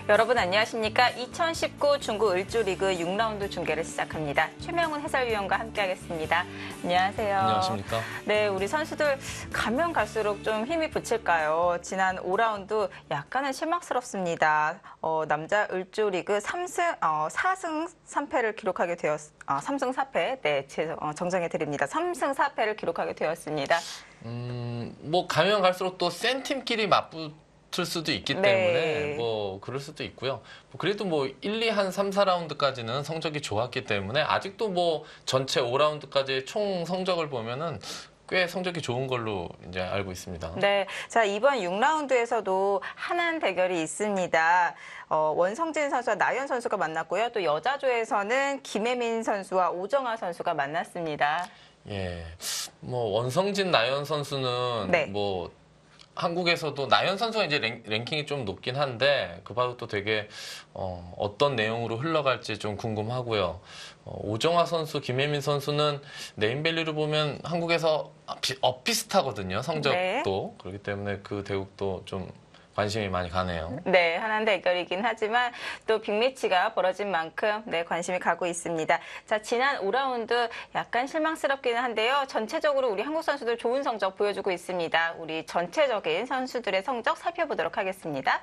여러분 안녕하십니까? 2019 중국 을조리그 6라운드 중계를 시작합니다. 최명훈 해설위원과 함께하겠습니다. 안녕하세요. 안녕하십니까? 네, 우리 선수들 가면 갈수록 좀 힘이 붙일까요? 지난 5라운드 약간은 실망스럽습니다. 남자 을조리그 4승 3패를 기록하게 되었 3승 4패, 네, 정정해 드립니다. 3승 4패를 기록하게 되었습니다. 뭐 가면 갈수록 또 센 팀끼리 맞붙을 수도 있기 때문에 뭐 그럴 수도 있고요. 그래도 뭐 1, 2, 한 3, 4라운드까지는 성적이 좋았기 때문에 아직도 뭐 전체 5라운드까지 총 성적을 보면은 꽤 성적이 좋은 걸로 이제 알고 있습니다. 네, 자 이번 6라운드에서도 한한 대결이 있습니다. 원성진 선수와 나연 선수가 만났고요. 또 여자조에서는 김혜민 선수와 오정아 선수가 만났습니다. 예, 뭐 원성진 나연 선수는 네. 뭐 한국에서도 나연 선수가 이제 랭킹이 좀 높긴 한데 그 봐도 또 되게 어떤 내용으로 흘러갈지 좀 궁금하고요. 오정아 선수, 김혜민 선수는 네임밸류를 보면 한국에서 비슷하거든요. 성적도. 네. 그렇기 때문에 그 대국도 좀 관심이 많이 가네요. 네, 한한 대결이긴 하지만 또 빅매치가 벌어진 만큼 관심이 가고 있습니다. 자, 지난 5라운드 약간 실망스럽기는 한데요. 전체적으로 우리 한국 선수들 좋은 성적 보여주고 있습니다. 우리 전체적인 선수들의 성적 살펴보도록 하겠습니다.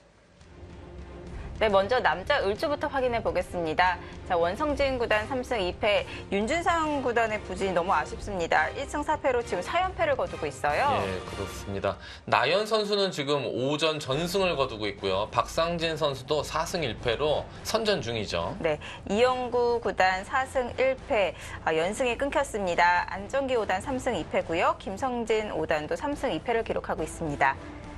네, 먼저 남자 을조부터 확인해 보겠습니다. 자, 원성진 구단 3승 2패, 윤준상 구단의 부진이 너무 아쉽습니다. 1승 4패로 지금 4연패를 거두고 있어요. 예, 그렇습니다. 나연 선수는 지금 5전 전승을 거두고 있고요. 박상진 선수도 4승 1패로 선전 중이죠. 네, 이영구 구단 4승 1패, 연승이 끊겼습니다. 안정기 5단 3승 2패고요. 김성진 5단도 3승 2패를 기록하고 있습니다.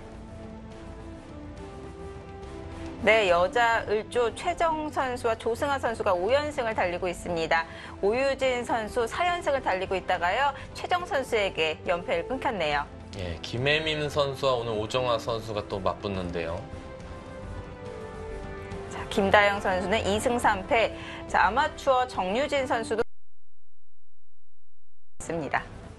네, 여자 을조 최정 선수와 조승아 선수가 5연승을 달리고 있습니다. 오유진 선수 4연승을 달리고 있다가요. 최정 선수에게 연패를 끊겼네요. 예, 김혜민 선수와 오늘 오정아 선수가 또 맞붙는데요. 자, 김다영 선수는 2승 3패. 자, 아마추어 정유진 선수도 있습니다.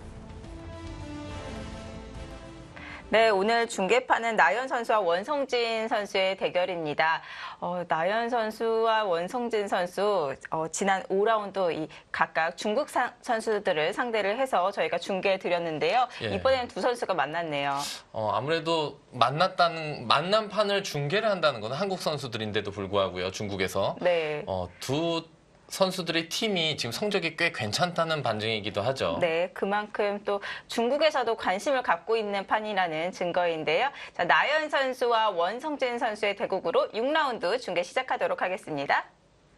네, 오늘 중계판은 나연 선수와 원성진 선수의 대결입니다. 나연 선수와 원성진 선수 지난 5라운드 각각 중국 선수들을 상대를 해서 저희가 중계해 드렸는데요. 예. 이번에는 두 선수가 만났네요. 아무래도 만남판을 중계를 한다는 건 한국 선수들인데도 불구하고요. 중국에서 네. 두 선수들의 팀이 지금 성적이 꽤 괜찮다는 반증이기도 하죠. 네, 그만큼 또 중국에서도 관심을 갖고 있는 판이라는 증거인데요. 자, 나연 선수와 원성진 선수의 대국으로 6라운드 중계 시작하도록 하겠습니다.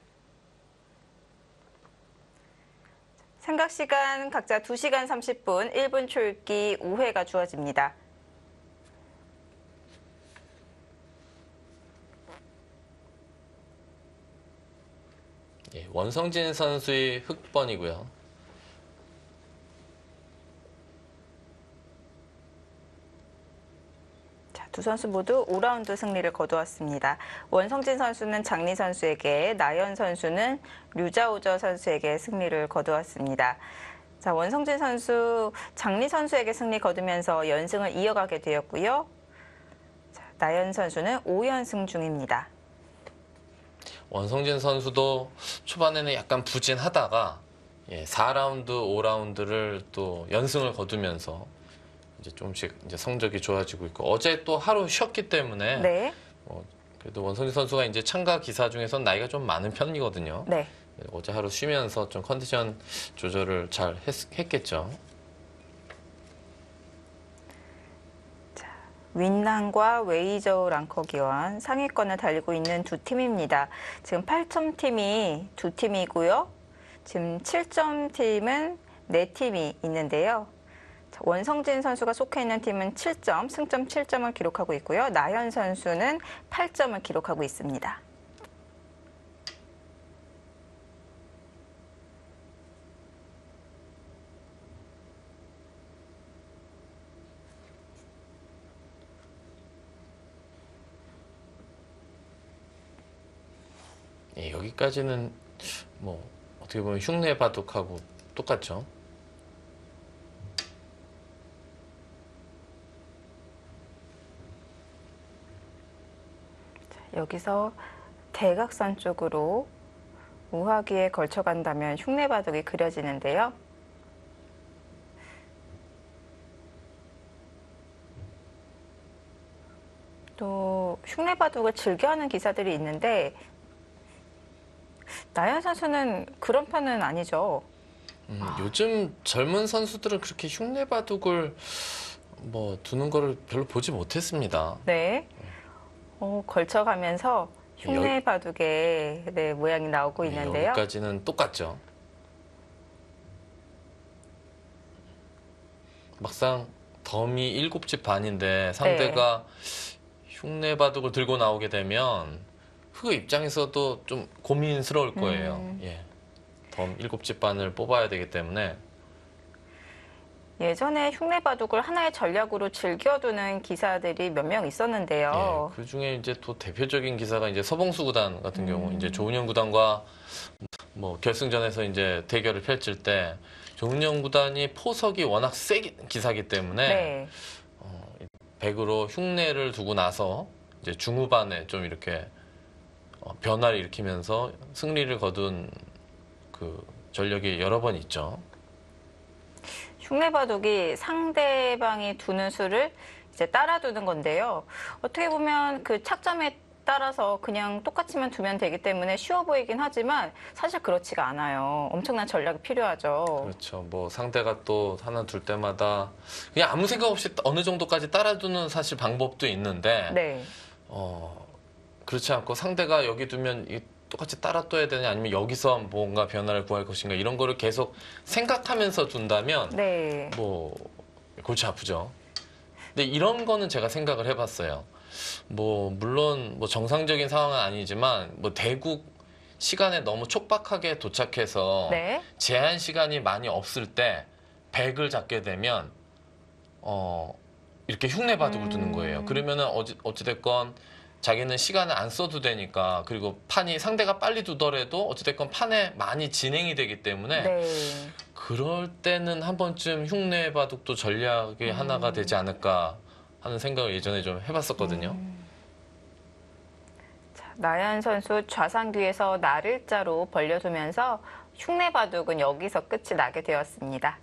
생각 시간 각자 2시간 30분, 1분 초읽기 5회가 주어집니다. 예, 원성진 선수의 흑번이고요. 자, 두 선수 모두 5라운드 승리를 거두었습니다. 원성진 선수는 장리 선수에게, 나연 선수는 류자오저 선수에게 승리를 거두었습니다. 자, 원성진 선수, 장리 선수에게 승리 거두면서 연승을 이어가게 되었고요. 자, 나연 선수는 5연승 중입니다. 원성진 선수도 초반에는 약간 부진하다가 4라운드, 5라운드를 또 연승을 거두면서 이제 조금씩 이제 성적이 좋아지고 있고 어제 또 하루 쉬었기 때문에 네. 그래도 원성진 선수가 이제 참가 기사 중에서 나이가 좀 많은 편이거든요. 네. 어제 하루 쉬면서 좀 컨디션 조절을 잘 했겠죠. 윈난과 웨이저우 랑커 기원 상위권을 달리고 있는 두 팀입니다. 지금 8점 팀이 두 팀이고요. 지금 7점 팀은 네 팀이 있는데요. 원성진 선수가 속해 있는 팀은 7점, 승점 7점을 기록하고 있고요. 나연 선수는 8점을 기록하고 있습니다. 예, 여기까지는 뭐 어떻게 보면 흉내 바둑하고 똑같죠. 여기서 대각선 쪽으로 우하기에 걸쳐간다면 흉내바둑이 그려지는데요. 또 흉내바둑을 즐겨하는 기사들이 있는데 나연 선수는 그런 편은 아니죠. 요즘 젊은 선수들은 그렇게 흉내바둑을 뭐 두는 거를 별로 보지 못했습니다. 네. 걸쳐가면서 흉내바둑의 네, 모양이 나오고 있는데요. 여기까지는 똑같죠. 막상 덤이 7집 반인데 상대가 흉내바둑을 들고 나오게 되면 흑 입장에서도 좀 고민스러울 거예요. 예. 덤 7집 반을 뽑아야 되기 때문에. 예전에 흉내바둑을 하나의 전략으로 즐겨두는 기사들이 몇 명 있었는데요. 예, 그 중에 이제 또 대표적인 기사가 이제 서봉수 구단 같은 경우 이제 조은영 구단과 뭐 결승전에서 이제 대결을 펼칠 때 조은영 구단이 포석이 워낙 센 기사기 때문에 네. 백으로 흉내를 두고 나서 이제 중후반에 좀 이렇게 변화를 일으키면서 승리를 거둔 그 전력이 여러 번 있죠. 흉내바둑이 상대방이 두는 수를 이제 따라두는 건데요. 어떻게 보면 그 착점에 따라서 그냥 똑같이만 두면 되기 때문에 쉬워 보이긴 하지만 사실 그렇지가 않아요. 엄청난 전략이 필요하죠. 그렇죠. 뭐 상대가 또 하나 둘 때마다 그냥 아무 생각 없이 어느 정도까지 따라두는 사실 방법도 있는데 네. 그렇지 않고 상대가 여기 두면 똑같이 따라둬야 되냐 아니면 여기서 뭔가 변화를 구할 것인가 이런 거를 계속 생각하면서 둔다면 네. 뭐 골치 아프죠. 근데 이런 거는 제가 생각을 해봤어요. 뭐 물론 뭐 정상적인 상황은 아니지만 뭐 대국 시간에 너무 촉박하게 도착해서 네. 제한 시간이 많이 없을 때 백을 잡게 되면 이렇게 흉내바둑을 두는 거예요. 그러면은 어찌됐건 자기는 시간을 안 써도 되니까 그리고 판이 상대가 빨리 두더라도 어찌됐건 판에 많이 진행이 되기 때문에 네. 그럴 때는 한 번쯤 흉내바둑도 전략의 하나가 되지 않을까 하는 생각을 예전에 좀 해봤었거든요. 자, 나연 선수 좌상귀에서 날일자로 벌려두면서 흉내바둑은 여기서 끝이 나게 되었습니다.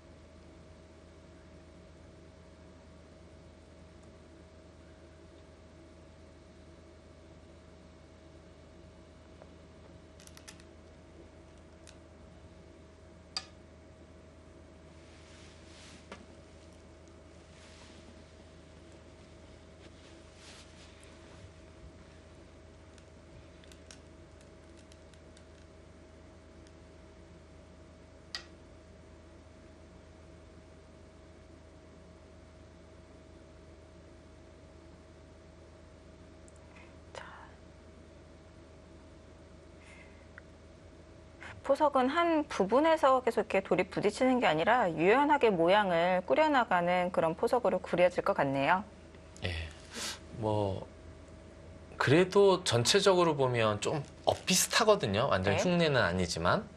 포석은 한 부분에서 계속 이렇게 돌이 부딪히는 게 아니라 유연하게 모양을 꾸려나가는 그런 포석으로 그려질 것 같네요. 예. 뭐 그래도 전체적으로 보면 좀 엇비슷하거든요. 완전 네. 흉내는 아니지만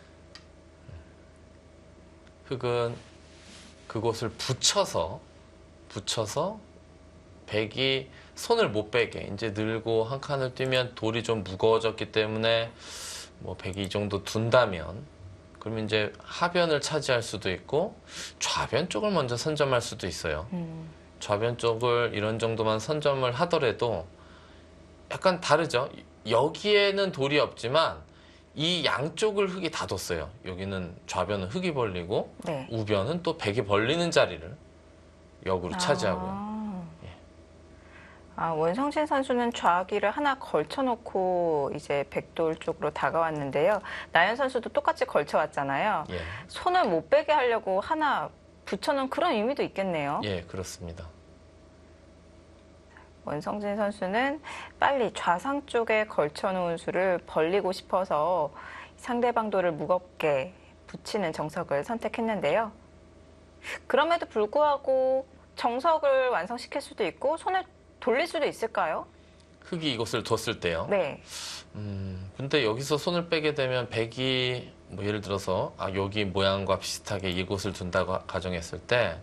흙은 그곳을 붙여서 백이 손을 못 빼게 이제 늘고 한 칸을 뛰면 돌이 좀 무거워졌기 때문에 뭐 백이 이 정도 둔다면 그러면 이제 하변을 차지할 수도 있고 좌변 쪽을 먼저 선점할 수도 있어요. 좌변 쪽을 이런 정도만 선점을 하더라도 약간 다르죠. 여기에는 돌이 없지만 이 양쪽을 흙이 다 뒀어요. 여기는 좌변은 흙이 벌리고 네. 우변은 또 백이 벌리는 자리를 역으로 차지하고요. 원성진 선수는 좌귀를 하나 걸쳐놓고 이제 백돌 쪽으로 다가왔는데요. 나연 선수도 똑같이 걸쳐왔잖아요. 예, 손을 못 빼게 하려고 하나 붙여놓은 그런 의미도 있겠네요. 예, 그렇습니다. 원성진 선수는 빨리 좌상 쪽에 걸쳐놓은 수를 벌리고 싶어서 상대방 돌을 무겁게 붙이는 정석을 선택했는데요. 그럼에도 불구하고 정석을 완성시킬 수도 있고 손을 돌릴 수도 있을까요? 흙이 이것을 뒀을 때요. 네. 근데 여기서 손을 빼게 되면 백이 뭐 예를 들어서 여기 모양과 비슷하게 이곳을 둔다고 가정했을 때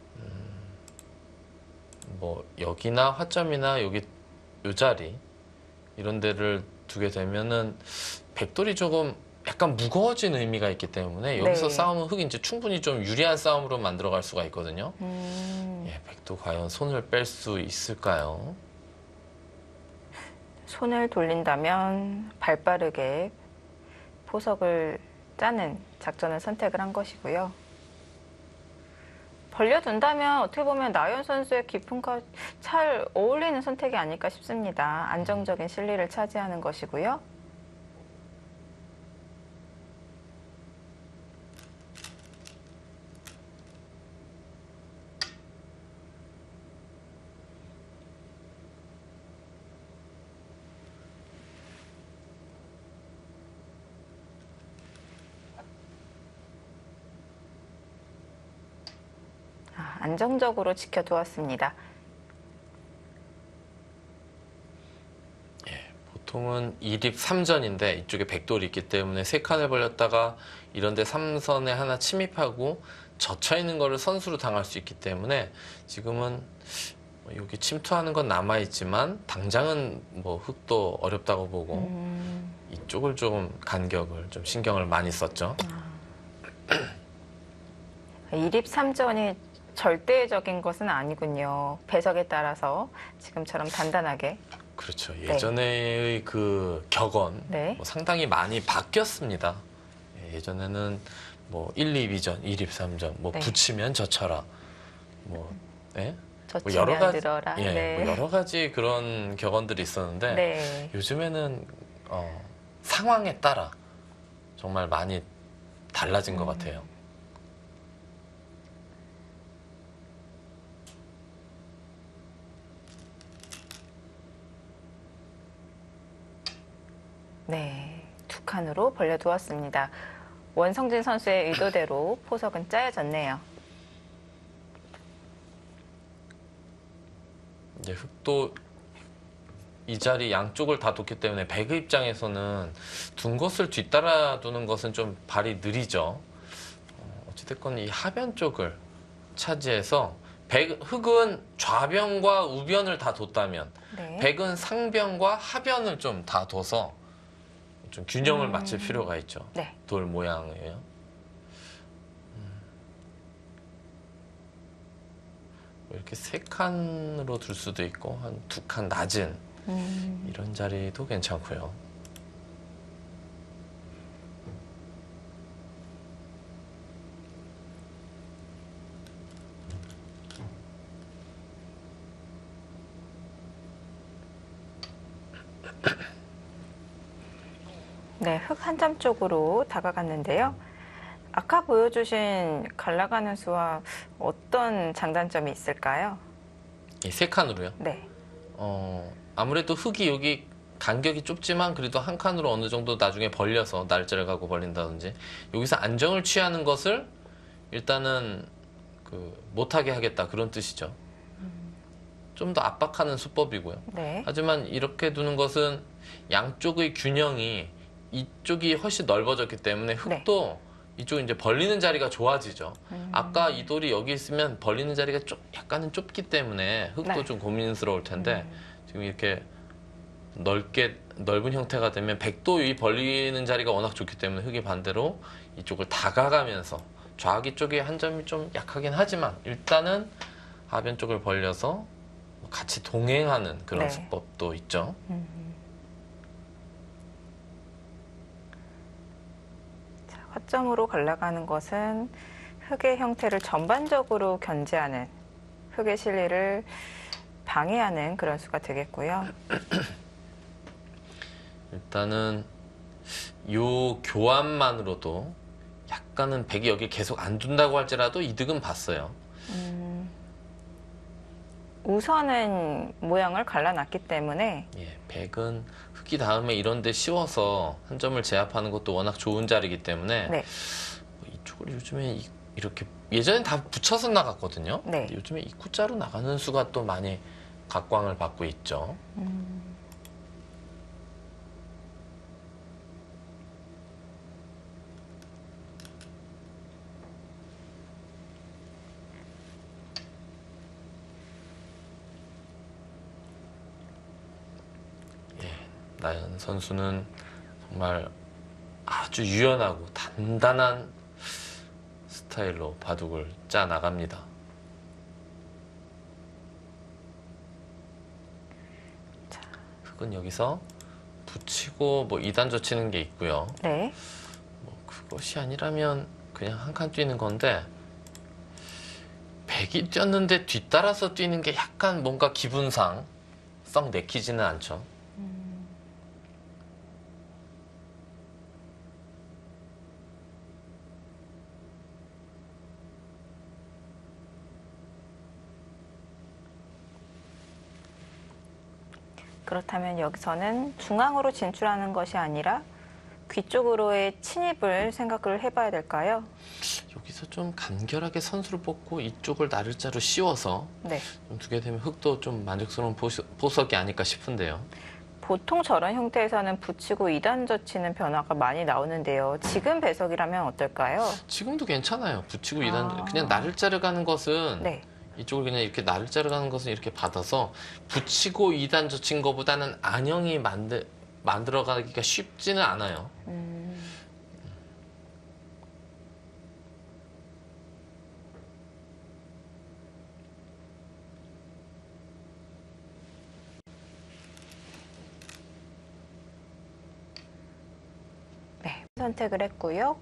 뭐 여기나 화점이나 여기 요 자리 이런 데를 두게 되면은 백돌이 조금 약간 무거워진 의미가 있기 때문에 여기서 네. 싸움은 흑이 이제 충분히 좀 유리한 싸움으로 만들어갈 수가 있거든요. 예, 백도 과연 손을 뺄 수 있을까요? 손을 돌린다면 발빠르게 포석을 짜는 작전을 선택을 한 것이고요. 벌려둔다면 어떻게 보면 나연 선수의 기품과 잘 어울리는 선택이 아닐까 싶습니다. 안정적인 실리를 차지하는 것이고요. 안정적으로 지켜두었습니다. 보통은 2립 3전인데 이쪽에 백돌이 있기 때문에 3칸을 벌렸다가 이런데 3선에 하나 침입하고 젖혀있는 거를 선수로 당할 수 있기 때문에 지금은 여기 침투하는 건 남아있지만 당장은 뭐 흑도 어렵다고 보고 이쪽을 좀 간격을 좀 신경을 많이 썼죠. 2립 3전이 절대적인 것은 아니군요. 배석에 따라서 지금처럼 단단하게. 그렇죠. 예전의 그 격언 네. 뭐 상당히 많이 바뀌었습니다. 예전에는 뭐 1, 2비전, 2립 3전, 뭐 네. 붙이면 져쳐라, 뭐, 뭐 젖히면 늘어라. 예, 네. 뭐 여러 가지 그런 격언들이 있었는데 네. 요즘에는 상황에 따라 정말 많이 달라진 것 같아요. 네, 2칸으로 벌려두었습니다. 원성진 선수의 의도대로 포석은 짜여졌네요. 이제 흑도 이 자리 양쪽을 다 뒀기 때문에 백의 입장에서는 둔 것을 뒤따라 두는 것은 좀 발이 느리죠. 어찌됐건 이 하변 쪽을 차지해서 흑은 좌변과 우변을 다 뒀다면 네. 백은 상변과 하변을 좀 다 둬서 좀 균형을 맞출 필요가 있죠. 네. 돌 모양이에요. 이렇게 3칸으로 둘 수도 있고 한 2칸 낮은 이런 자리도 괜찮고요. 네, 흑 한 점 쪽으로 다가갔는데요. 아까 보여주신 갈라가는 수와 어떤 장단점이 있을까요? 이 3칸으로요. 네. 아무래도 흑이 여기 간격이 좁지만 그래도 한 칸으로 어느 정도 나중에 벌려서 날짜를 갖고 벌린다든지 여기서 안정을 취하는 것을 일단은 못하게 하겠다 그런 뜻이죠. 좀 더 압박하는 수법이고요. 네. 하지만 이렇게 두는 것은 양쪽의 균형이 이쪽이 훨씬 넓어졌기 때문에 흑도 이쪽 이제 벌리는 자리가 좋아지죠. 아까 이 돌이 여기 있으면 벌리는 자리가 약간은 좁기 때문에 흑도 네. 좀 고민스러울 텐데 지금 이렇게 넓은 형태가 되면 백도 이 벌리는 자리가 워낙 좋기 때문에 흑이 반대로 이쪽을 다가가면서 좌기 쪽에 한 점이 좀 약하긴 하지만 일단은 하변 쪽을 벌려서 같이 동행하는 그런 네. 수법도 있죠. 허점으로 갈라가는 것은 흑의 형태를 전반적으로 견제하는, 흑의 실리를 방해하는 그런 수가 되겠고요. 일단은 요 교환만으로도 약간은 백이 여기 계속 안 둔다고 할지라도 이득은 봤어요. 우선은 모양을 갈라놨기 때문에 예, 백은 흑이 다음에 이런데 씌워서 한 점을 제압하는 것도 워낙 좋은 자리이기 때문에 네. 이쪽을 요즘에 이렇게 예전엔 다 붙여서 나갔거든요. 네. 근데 요즘에 입구자로 나가는 수가 또 많이 각광을 받고 있죠. 나연 선수는 정말 아주 유연하고 단단한 스타일로 바둑을 짜 나갑니다. 흑은 여기서 붙이고 뭐 2단 젖히는 게 있고요. 네. 뭐 그것이 아니라면 그냥 한 칸 뛰는 건데 백이 뛰었는데 뒤따라서 뛰는 게 약간 뭔가 기분상 썩 내키지는 않죠. 그렇다면 여기서는 중앙으로 진출하는 것이 아니라 귀 쪽으로의 침입을 생각을 해봐야 될까요? 여기서 좀 간결하게 선수를 뽑고 이쪽을 나를자로 씌워서 네. 좀 두게 되면 흑도 좀 만족스러운 보석이 아닐까 싶은데요. 보통 저런 형태에서는 붙이고 2단 젖히는 변화가 많이 나오는데요. 지금 배석이라면 어떨까요? 지금도 괜찮아요. 붙이고 2단 아. 그냥 나를자를 가는 것은 네. 이쪽을 그냥 이렇게 나를자를 가는 것은 이렇게 받아서 붙이고 2단 젖힌 것보다는 안형이 만들어가기가 쉽지는 않아요. 네. 선택을 했고요.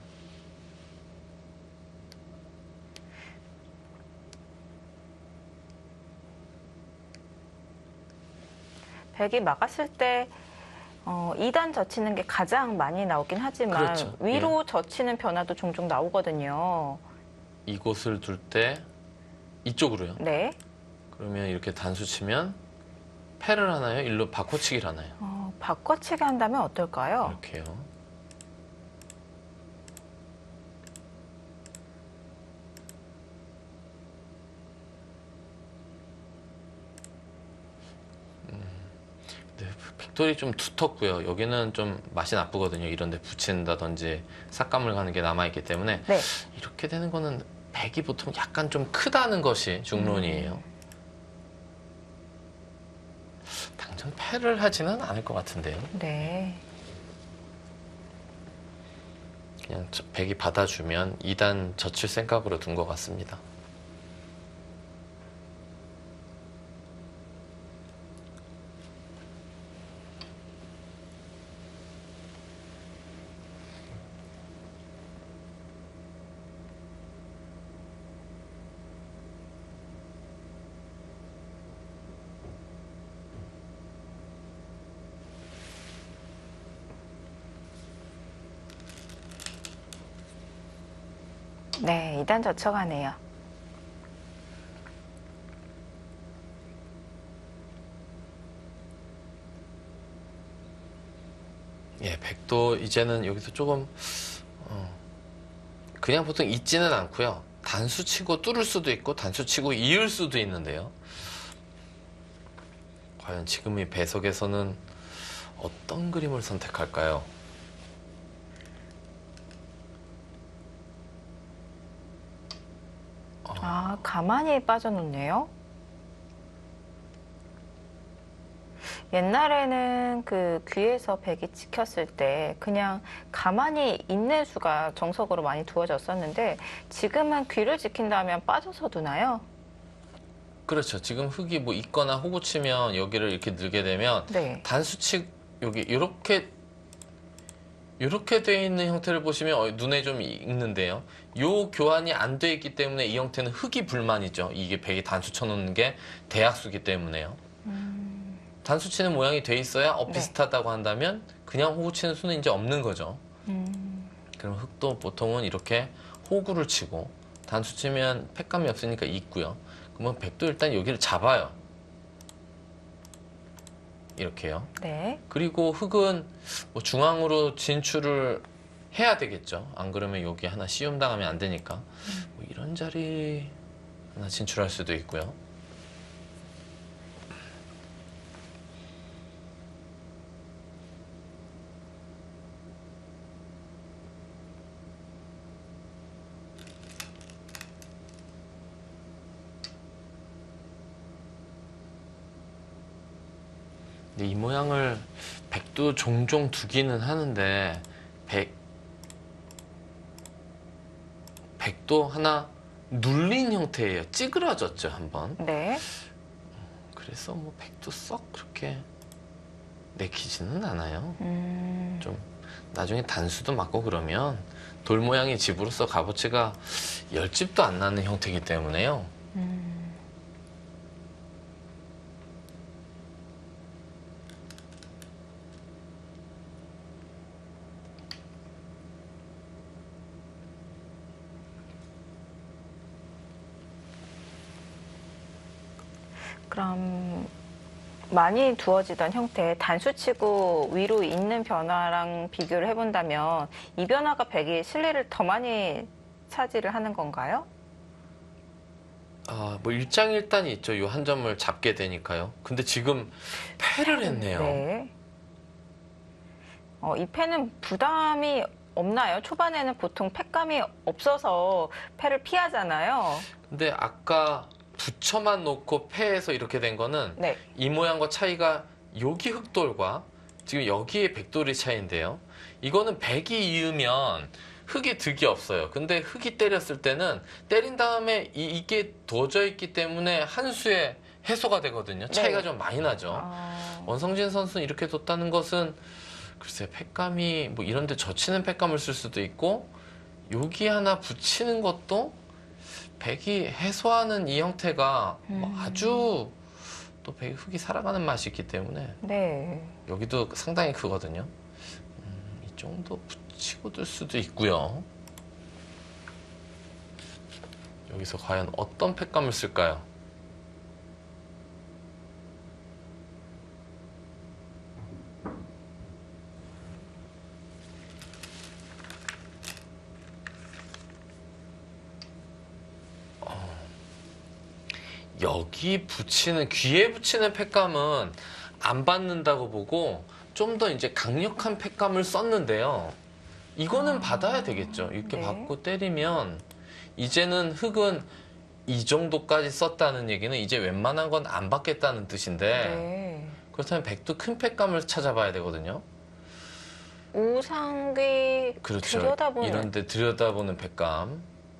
백이 막았을 때 2단 젖히는 게 가장 많이 나오긴 하지만 그렇죠. 위로 젖히는 변화도 종종 나오거든요. 이곳을 둘 때 이쪽으로요. 네. 그러면 이렇게 단수 치면 패를 하나요? 일로 바꿔치기를 하나요? 바꿔치기 한다면 어떨까요? 이렇게요. 네, 빅토리 좀 두텁고요. 여기는 좀 맛이 나쁘거든요. 이런데 붙인다든지 삭감을 가는 게 남아있기 때문에 네. 이렇게 되는 거는 백이 보통 약간 좀 크다는 것이 중론이에요. 당장 패를 하지는 않을 것 같은데요. 네. 그냥 백이 받아주면 2단 젖힐 생각으로 둔 것 같습니다. 네, 2단 젖혀가네요. 예, 백도 이제는 여기서 조금 그냥 보통 있지는 않고요. 단수 치고 뚫을 수도 있고 단수 치고 이을 수도 있는데요. 과연 지금 이 배석에서는 어떤 그림을 선택할까요? 가만히 빠져놓네요. 옛날에는 그 귀에서 백이 찍혔을 때 그냥 가만히 있는 수가 정석으로 많이 두어졌었는데 지금은 귀를 지킨다면 빠져서 두나요? 그렇죠. 지금 흙이 뭐 있거나 호구 치면 여기를 이렇게 늘게 되면 네. 단수치 여기 이렇게 돼 있는 형태를 보시면 눈에 좀 익는데요. 요 교환이 안 돼 있기 때문에 이 형태는 흙이 불만이죠. 이게 백이 단수 쳐놓는 게 대약수기 때문에요. 단수 치는 모양이 돼 있어야 네. 비슷하다고 한다면 그냥 호구 치는 수는 이제 없는 거죠. 그럼 흙도 보통은 이렇게 호구를 치고 단수 치면 팩감이 없으니까 있고요. 그러면 백도 일단 여기를 잡아요. 이렇게요. 네. 그리고 흙은 뭐 중앙으로 진출을 해야 되겠죠. 안 그러면 여기 하나 씌움 당하면 안 되니까. 뭐 이런 자리 하나 진출할 수도 있고요. 근데 이 모양을 백도 종종 두기는 하는데 백도 하나 눌린 형태예요. 찌그러졌죠, 한번. 네. 그래서 뭐 백도 썩 그렇게 내키지는 않아요. 좀 나중에 단수도 맞고 그러면 돌 모양의 집으로서 값어치가 10집도 안 나는 형태이기 때문에요. 그럼 많이 두어지던 형태, 단수치고 위로 있는 변화랑 비교를 해본다면 이 변화가 백이 실내를 더 많이 차지를 하는 건가요? 뭐 일장일단이 있죠. 요 한 점을 잡게 되니까요. 근데 지금 패를 했네요. 네. 이 패는 부담이 없나요? 초반에는 보통 패감이 없어서 패를 피하잖아요. 근데 아까 붙여만 놓고 패해서 이렇게 된 거는 네. 이 모양과 차이가 여기 흑돌과 지금 여기에 백돌의 차이인데요. 이거는 백이 이으면 흑이 득이 없어요. 근데 흑이 때렸을 때는 때린 다음에 이게 도져 있기 때문에 한 수에 해소가 되거든요. 차이가 네. 좀 많이 나죠. 원성진 선수는 이렇게 뒀다는 것은 글쎄 팩감이 뭐 이런데 젖히는 팩감을 쓸 수도 있고 여기 하나 붙이는 것도 백이 해소하는 이 형태가 뭐 아주 또 백이 흙이 살아가는 맛이 있기 때문에 네. 여기도 상당히 크거든요. 이 정도 붙이고 둘 수도 있고요. 여기서 과연 어떤 팩감을 쓸까요? 여기 붙이는 귀에 붙이는 팩감은 안 받는다고 보고 좀 더 이제 강력한 팩감을 썼는데요. 이거는 받아야 되겠죠. 이렇게 네. 받고 때리면 이제는 흙은 이 정도까지 썼다는 얘기는 이제 웬만한 건 안 받겠다는 뜻인데 네. 그렇다면 백도 큰 팩감을 찾아봐야 되거든요. 우상귀 그렇죠. 들여다보는 이런데 들여다보는 팩감.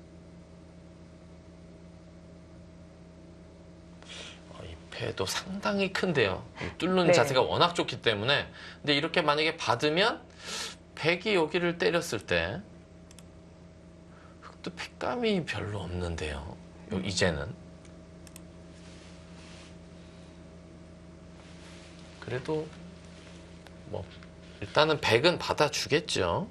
이 패도 상당히 큰데요. 뚫는 네. 자세가 워낙 좋기 때문에. 근데 이렇게 만약에 받으면 백이 여기를 때렸을 때 흑도 팩감이 별로 없는데요. 이제는. 그래도 뭐 일단은 백은 받아주겠죠.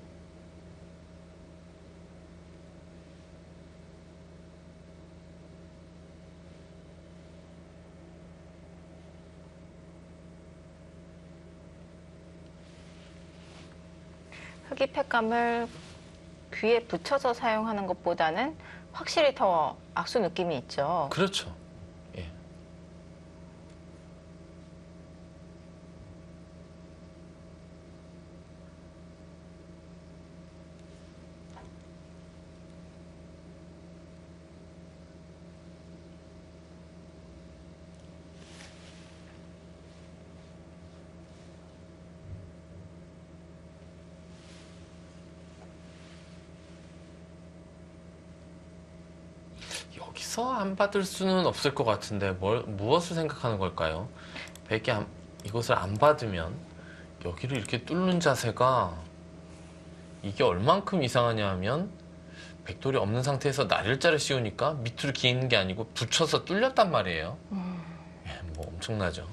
흑이 팩감을 귀에 붙여서 사용하는 것보다는 확실히 더 악수 느낌이 있죠. 그렇죠. 예. 여기서 안 받을 수는 없을 것 같은데 무엇을 생각하는 걸까요? 백이 이것을 안 받으면 여기를 이렇게 뚫는 자세가 이게 얼만큼 이상하냐 하면 백돌이 없는 상태에서 날일자를 씌우니까 밑으로 기는 게 아니고 붙여서 뚫렸단 말이에요. 예, 뭐 엄청나죠.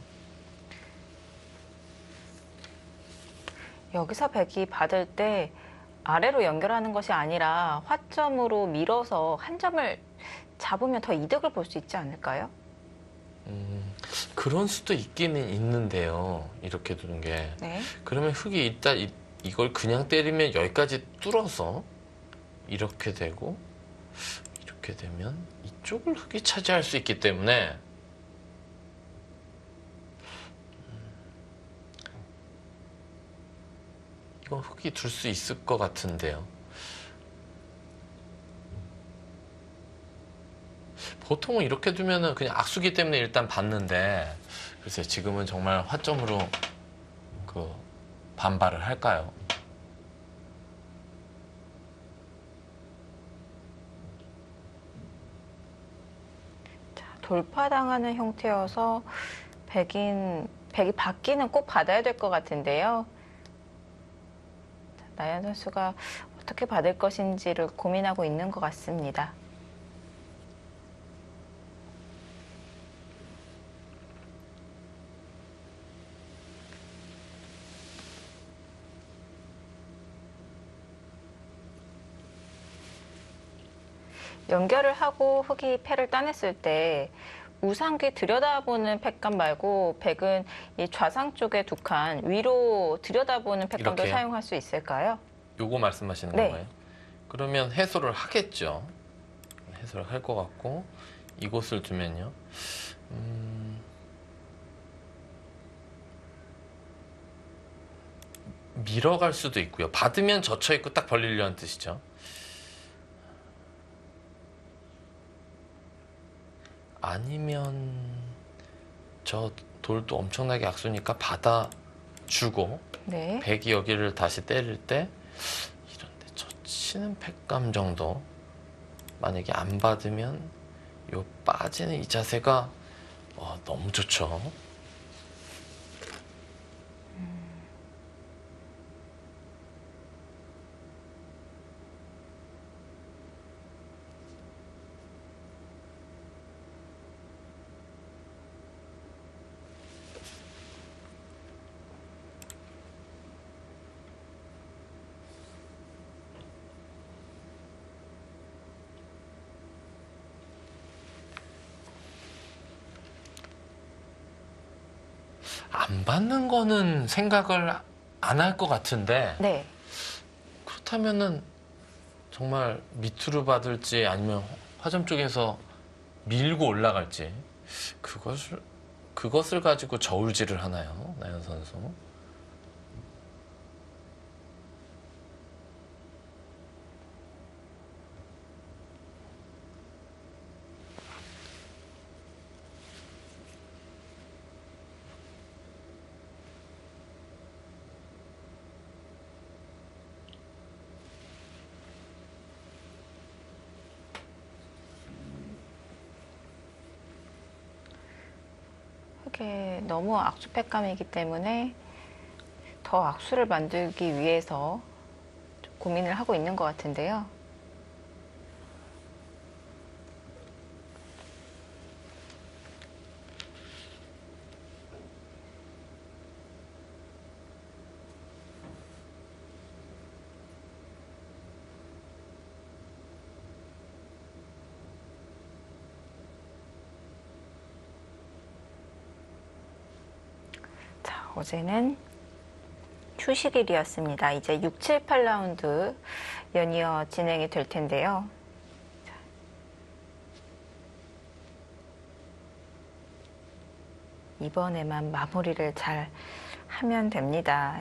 여기서 백이 받을 때 아래로 연결하는 것이 아니라 화점으로 밀어서 한 점을 잡으면 더 이득을 볼 수 있지 않을까요? 그런 수도 있기는 있는데요. 이렇게 두는 게. 네. 그러면 흙이 있다 이걸 그냥 때리면 여기까지 뚫어서 이렇게 되고 이렇게 되면 이쪽을 흙이 차지할 수 있기 때문에 이건 흙이 둘 수 있을 것 같은데요. 보통은 이렇게 두면은 그냥 악수기 때문에 일단 받는데 글쎄 지금은 정말 화점으로 그 반발을 할까요? 돌파당하는 형태여서 백이 받기는 꼭 받아야 될 것 같은데요. 나연 선수가 어떻게 받을 것인지를 고민하고 있는 것 같습니다. 연결을 하고 흑이 패를 따냈을 때 우상귀 들여다보는 팩감 말고 백은 이 좌상 쪽에 두 칸 위로 들여다보는 팩감도 이렇게요? 사용할 수 있을까요? 요거 말씀하시는 네. 건가요? 그러면 해소를 하겠죠. 해소를 할 것 같고 이곳을 두면요. 밀어갈 수도 있고요. 받으면 젖혀 있고 딱 벌리려는 뜻이죠. 아니면 저 돌도 엄청나게 악수니까 받아주고 네. 백이 여기를 다시 때릴 때 이런데 젖히는 팩감 정도 만약에 안 받으면 요 빠지는 이 자세가 너무 좋죠. 안 받는 거는 생각을 안 할 것 같은데 네. 그렇다면은 정말 밑으로 받을지 아니면 화점 쪽에서 밀고 올라갈지 그것을 가지고 저울질을 하나요, 나연 선수? 흑에 너무 악수 팩감이기 때문에 더 악수를 만들기 위해서 좀 고민을 하고 있는 것 같은데요. 어제는 휴식일이었습니다. 이제 6, 7, 8라운드 연이어 진행이 될 텐데요. 이번에만 마무리를 잘 하면 됩니다.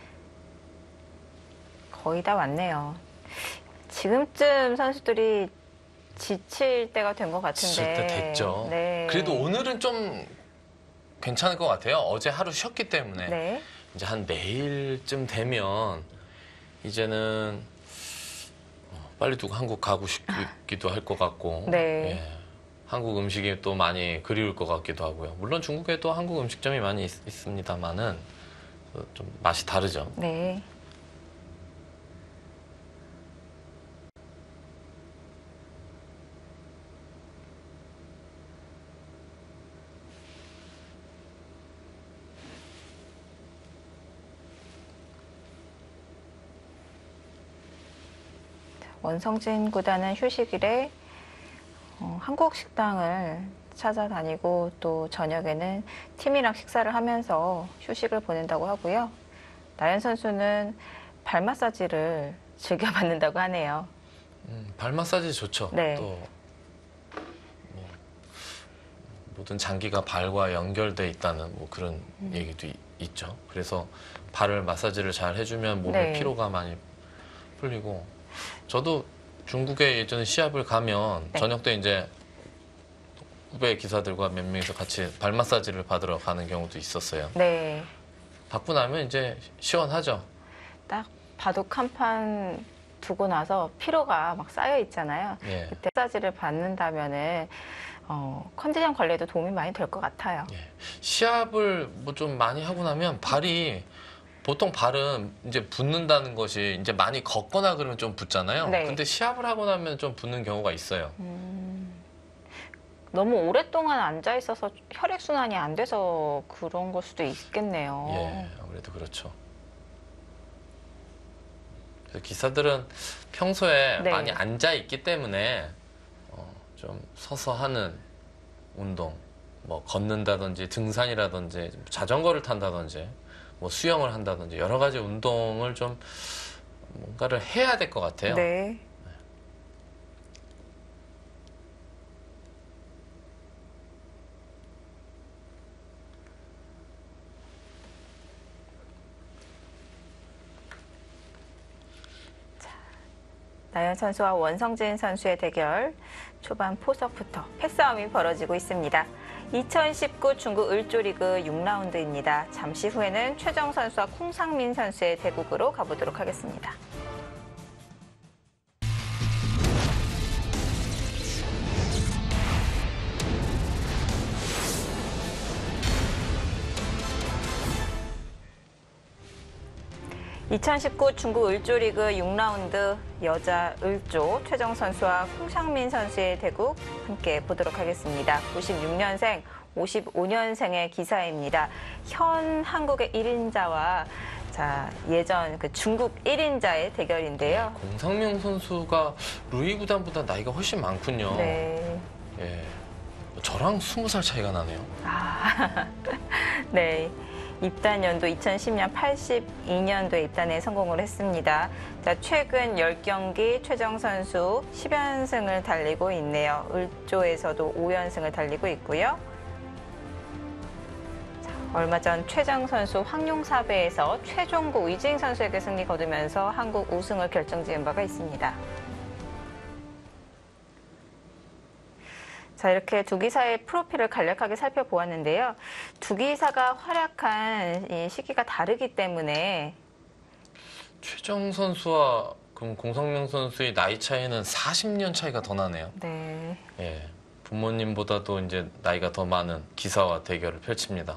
거의 다 왔네요. 지금쯤 선수들이 지칠 때가 된 것 같은데. 지칠 때 됐죠. 네. 그래도 오늘은 좀 괜찮을 것 같아요. 어제 하루 쉬었기 때문에. 네. 이제 한 내일쯤 되면 이제는 빨리 두고 한국 가고 싶기도 할 것 같고. 네. 예. 한국 음식이 또 많이 그리울 것 같기도 하고요. 물론 중국에도 한국 음식점이 많이 있습니다만은 좀 맛이 다르죠. 네. 원성진 구단은 휴식일에 한국 식당을 찾아다니고 또 저녁에는 팀이랑 식사를 하면서 휴식을 보낸다고 하고요. 나연 선수는 발 마사지를 즐겨받는다고 하네요. 발 마사지 좋죠. 네. 또 모든 장기가 발과 연결돼 있다는 뭐 그런 얘기도 있죠. 그래서 발을 마사지를 잘 해주면 몸의 네. 피로가 많이 풀리고 저도 중국에 예전에 시합을 가면 네. 저녁 때 이제 후배 기사들과 몇 명이서 같이 발 마사지를 받으러 가는 경우도 있었어요. 네. 받고 나면 이제 시원하죠. 딱 바둑 한 판 두고 나서 피로가 막 쌓여 있잖아요. 예. 그때 마사지를 받는다면은 컨디션 관리에도 도움이 많이 될 것 같아요. 예. 시합을 뭐 좀 많이 하고 나면 발이 보통 발은 이제 붓는다는 것이 이제 많이 걷거나 그러면 좀 붓잖아요. 네. 근데 시합을 하고 나면 좀 붓는 경우가 있어요. 너무 오랫동안 앉아 있어서 혈액 순환이 안 돼서 그런 걸 수도 있겠네요. 예, 아무래도 그렇죠. 그래서 기사들은 평소에 네. 많이 앉아 있기 때문에 좀 서서 하는 운동, 뭐 걷는다든지 등산이라든지 자전거를 탄다든지 뭐 수영을 한다든지 여러 가지 운동을 좀 뭔가를 해야 될 것 같아요. 네. 나연 선수와 원성진 선수의 대결 초반 포석부터 패싸움이 벌어지고 있습니다. 2019 중국 을조리그 6라운드입니다. 잠시 후에는 최정 선수와 콩상민 선수의 대국으로 가보도록 하겠습니다. (2019) 중국 을조리그 6라운드 여자 을조 최정 선수와 콩상민 선수의 대국 함께 보도록 하겠습니다. 96년생, 55년생의 기사입니다. 현 한국의 1인자와 예전 그 중국 1인자의 대결인데요. 공상명 선수가 루이 구단보다 나이가 훨씬 많군요. 네. 예, 저랑 20살 차이가 나네요. 네. 입단 연도 2010년 82년도에 입단에 성공을 했습니다. 최근 10경기 최정 선수 10연승을 달리고 있네요. 을조에서도 5연승을 달리고 있고요. 얼마 전 최정 선수 황룡사배에서 최종구 이징 선수에게 승리 거두면서 한국 우승을 결정지은 바가 있습니다. 이렇게 두 기사의 프로필을 간략하게 살펴보았는데요. 두 기사가 활약한 이 시기가 다르기 때문에 최정 선수와 그럼 공성명 선수의 나이 차이는 40년 차이가 더 나네요. 네. 예, 부모님보다도 이제 나이가 더 많은 기사와 대결을 펼칩니다.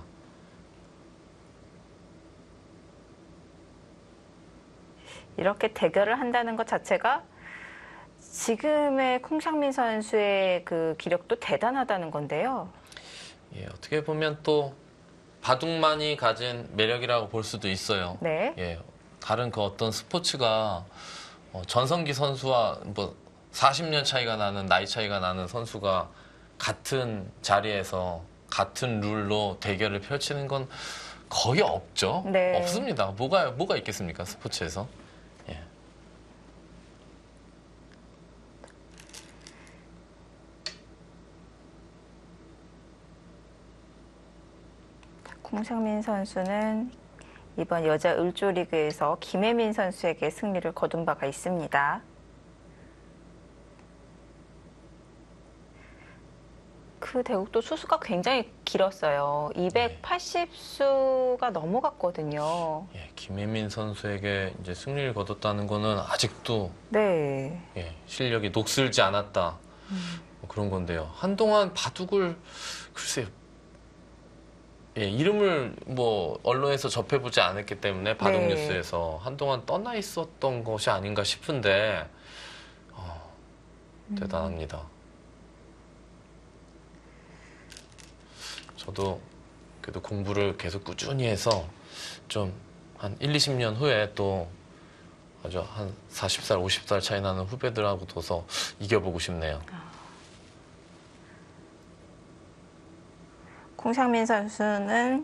이렇게 대결을 한다는 것 자체가 지금의 콩상민 선수의 그 기력도 대단하다는 건데요. 예, 어떻게 보면 또 바둑만이 가진 매력이라고 볼 수도 있어요. 네. 예, 다른 그 어떤 스포츠가 전성기 선수와 뭐 40년 차이가 나는 나이 차이가 나는 선수가 같은 자리에서 같은 룰로 대결을 펼치는 건 거의 없죠. 네. 없습니다. 뭐가 있겠습니까, 스포츠에서? 예. 콩상민 선수는 이번 여자 을조 리그에서 김혜민 선수에게 승리를 거둔 바가 있습니다. 그 대국도 수수가 굉장히 길었어요. 280수가 넘어갔거든요. 예, 김혜민 선수에게 이제 승리를 거뒀다는 거는 아직도 네. 예, 실력이 녹슬지 않았다. 뭐 그런 건데요. 한동안 바둑을 글쎄요. 예, 이름을 뭐 언론에서 접해보지 않았기 때문에 바둑 네. 뉴스에서 한동안 떠나 있었던 것이 아닌가 싶은데 대단합니다. 저도 그래도 공부를 계속 꾸준히 해서 좀 한 1, 20년 후에 또 아주 한 40살, 50살 차이 나는 후배들하고 둬서 이겨보고 싶네요. 콩상민 선수는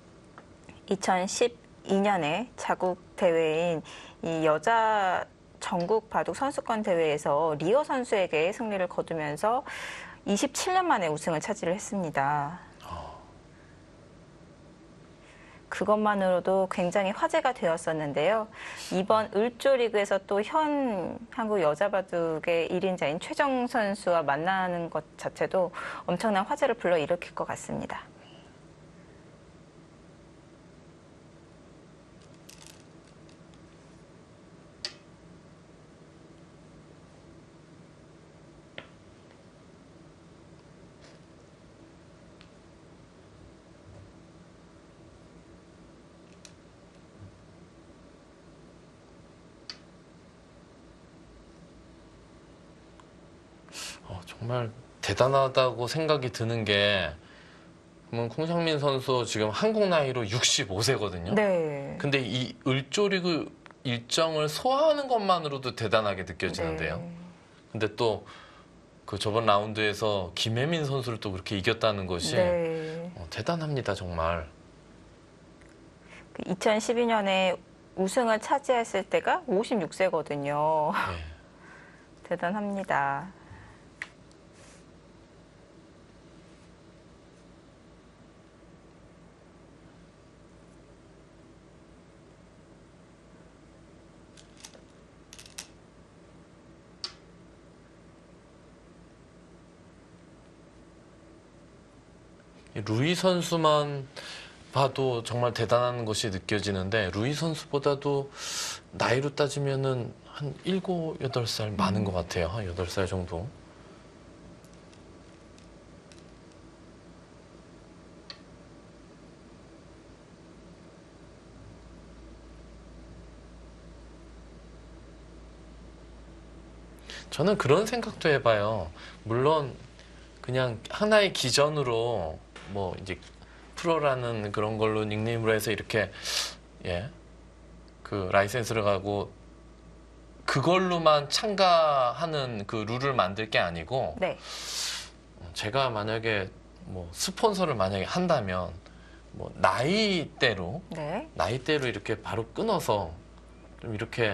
2012년에 자국 대회인 이 여자 전국 바둑 선수권 대회에서 리어 선수에게 승리를 거두면서 27년 만에 우승을 차지를 했습니다. 그것만으로도 굉장히 화제가 되었었는데요. 이번 을조 리그에서 또 현 한국 여자 바둑의 1인자인 최정 선수와 만나는 것 자체도 엄청난 화제를 불러일으킬 것 같습니다. 정말 대단하다고 생각이 드는 게 콩상민 선수 지금 한국 나이로 65세거든요. 네. 근데 이 을조리그 일정을 소화하는 것만으로도 대단하게 느껴지는데요. 네. 근데 또 그 저번 라운드에서 김혜민 선수를 또 그렇게 이겼다는 것이 네. 대단합니다, 정말. 2012년에 우승을 차지했을 때가 56세거든요. 네. 대단합니다. 루이 선수만 봐도 정말 대단한 것이 느껴지는데 루이 선수보다도 나이로 따지면은 한 7, 8살 많은 것 같아요. 한 8살 정도. 저는 그런 생각도 해봐요. 물론 그냥 하나의 기전으로 뭐 이제 프로라는 그런 걸로 닉네임으로 해서 이렇게 그 라이센스를 가고 그걸로만 참가하는 그 룰을 만들 게 아니고 네. 제가 만약에 뭐 스폰서를 만약에 한다면 뭐 나이대로 네. 이렇게 바로 끊어서 좀 이렇게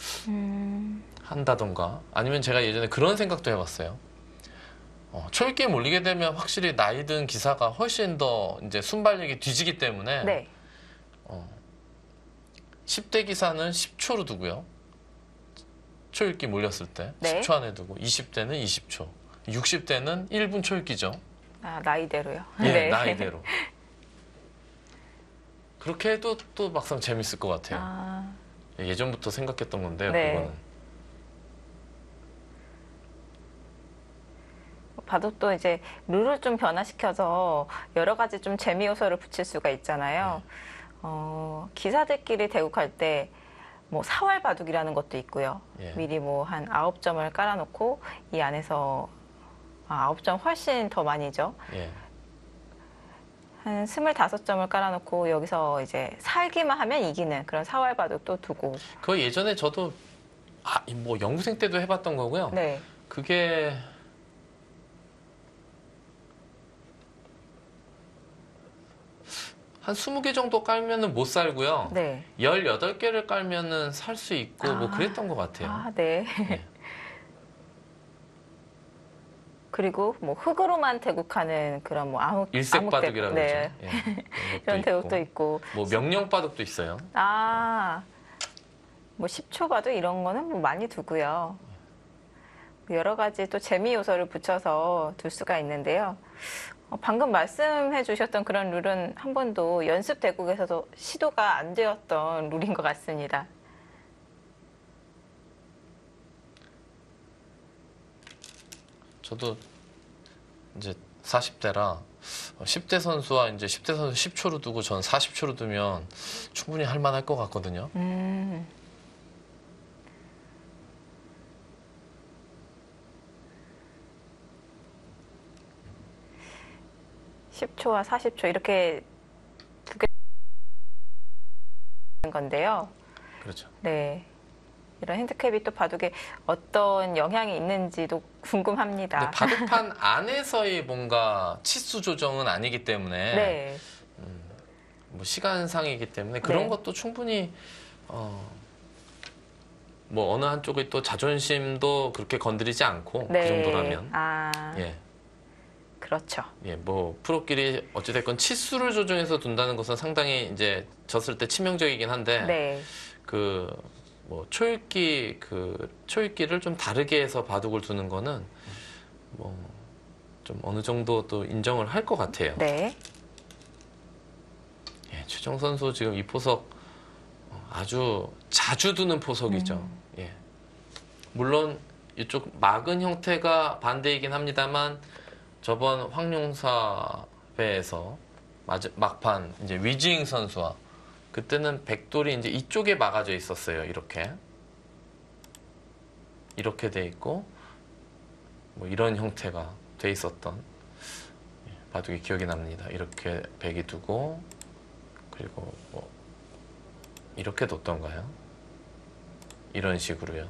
한다던가 아니면 제가 예전에 그런 생각도 해봤어요. 초읽기에 몰리게 되면 확실히 나이 든 기사가 훨씬 더 이제 순발력이 뒤지기 때문에 네. 10대 기사는 10초로 두고요. 초읽기 몰렸을 때 네. 10초 안에 두고 20대는 20초, 60대는 1분 초읽기죠. 아, 나이대로요. 예, 네. 나이대로. 그렇게 해도 또 막상 재밌을 것 같아요. 아, 예전부터 생각했던 건데요, 네. 그거는. 바둑도 이제 룰을 좀 변화시켜서 여러 가지 좀 재미 요소를 붙일 수가 있잖아요. 기사들끼리 대국할 때 뭐 사활 바둑이라는 것도 있고요. 예. 미리 뭐 한 9점을 깔아놓고 이 안에서 9점 훨씬 더 많이죠. 예. 한 25점을 깔아놓고 여기서 이제 살기만 하면 이기는 그런 사활 바둑도 두고. 그거 예전에 저도 뭐 연구생 때도 해봤던 거고요. 네. 그게 한 20개 정도 깔면은 못 살고요. 네. 18개를 깔면은 살 수 있고 뭐 아. 그랬던 것 같아요. 아, 네. 네. 그리고 뭐 흙으로만 대국하는 그런 뭐 일색 바둑이라고 네. 그러죠. 그런 그런 대국도 있고. 뭐 명령 바둑도 있어요. 뭐 10초 바둑 이런 거는 뭐 많이 두고요. 여러 가지 또 재미 요소를 붙여서 둘 수가 있는데요. 방금 말씀해 주셨던 그런 룰은 한 번도 연습 대국에서도 시도가 안 되었던 룰인 것 같습니다. 저도 이제 40대라 10대 선수와 이제 10대 선수 10초로 두고 전 40초로 두면 충분히 할 만할 것 같거든요. 10초와 40초 이렇게 두 개 건데요. 그렇죠. 네. 이런 핸디캡이 또 바둑에 어떤 영향이 있는지도 궁금합니다. 근데 바둑판 안에서의 뭔가 치수 조정은 아니기 때문에 네. 뭐 시간상이기 때문에 그런 네. 것도 충분히 뭐 어느 한쪽의 또 자존심도 그렇게 건드리지 않고 그 네. 정도라면 아, 예. 그렇죠. 예, 뭐 프로끼리 어찌됐건 치수를 조정해서 둔다는 것은 상당히 이제 졌을 때 치명적이긴 한데 네. 그 뭐 초읽기를 좀 다르게 해서 바둑을 두는 거는 뭐 좀 어느 정도 또 인정을 할 것 같아요. 네. 예, 최정 선수 지금 이 포석 아주 자주 두는 포석이죠. 예. 물론 이쪽 막은 형태가 반대이긴 합니다만 저번 황룡사배에서 막판 이제 위지잉 선수와 그때는 백돌이 이제 이쪽에 막아져 있었어요. 이렇게 돼 있고 뭐 이런 형태가 돼 있었던 바둑이 기억이 납니다. 이렇게 백이 두고 그리고 뭐 이렇게 뒀던가요? 이런 식으로요.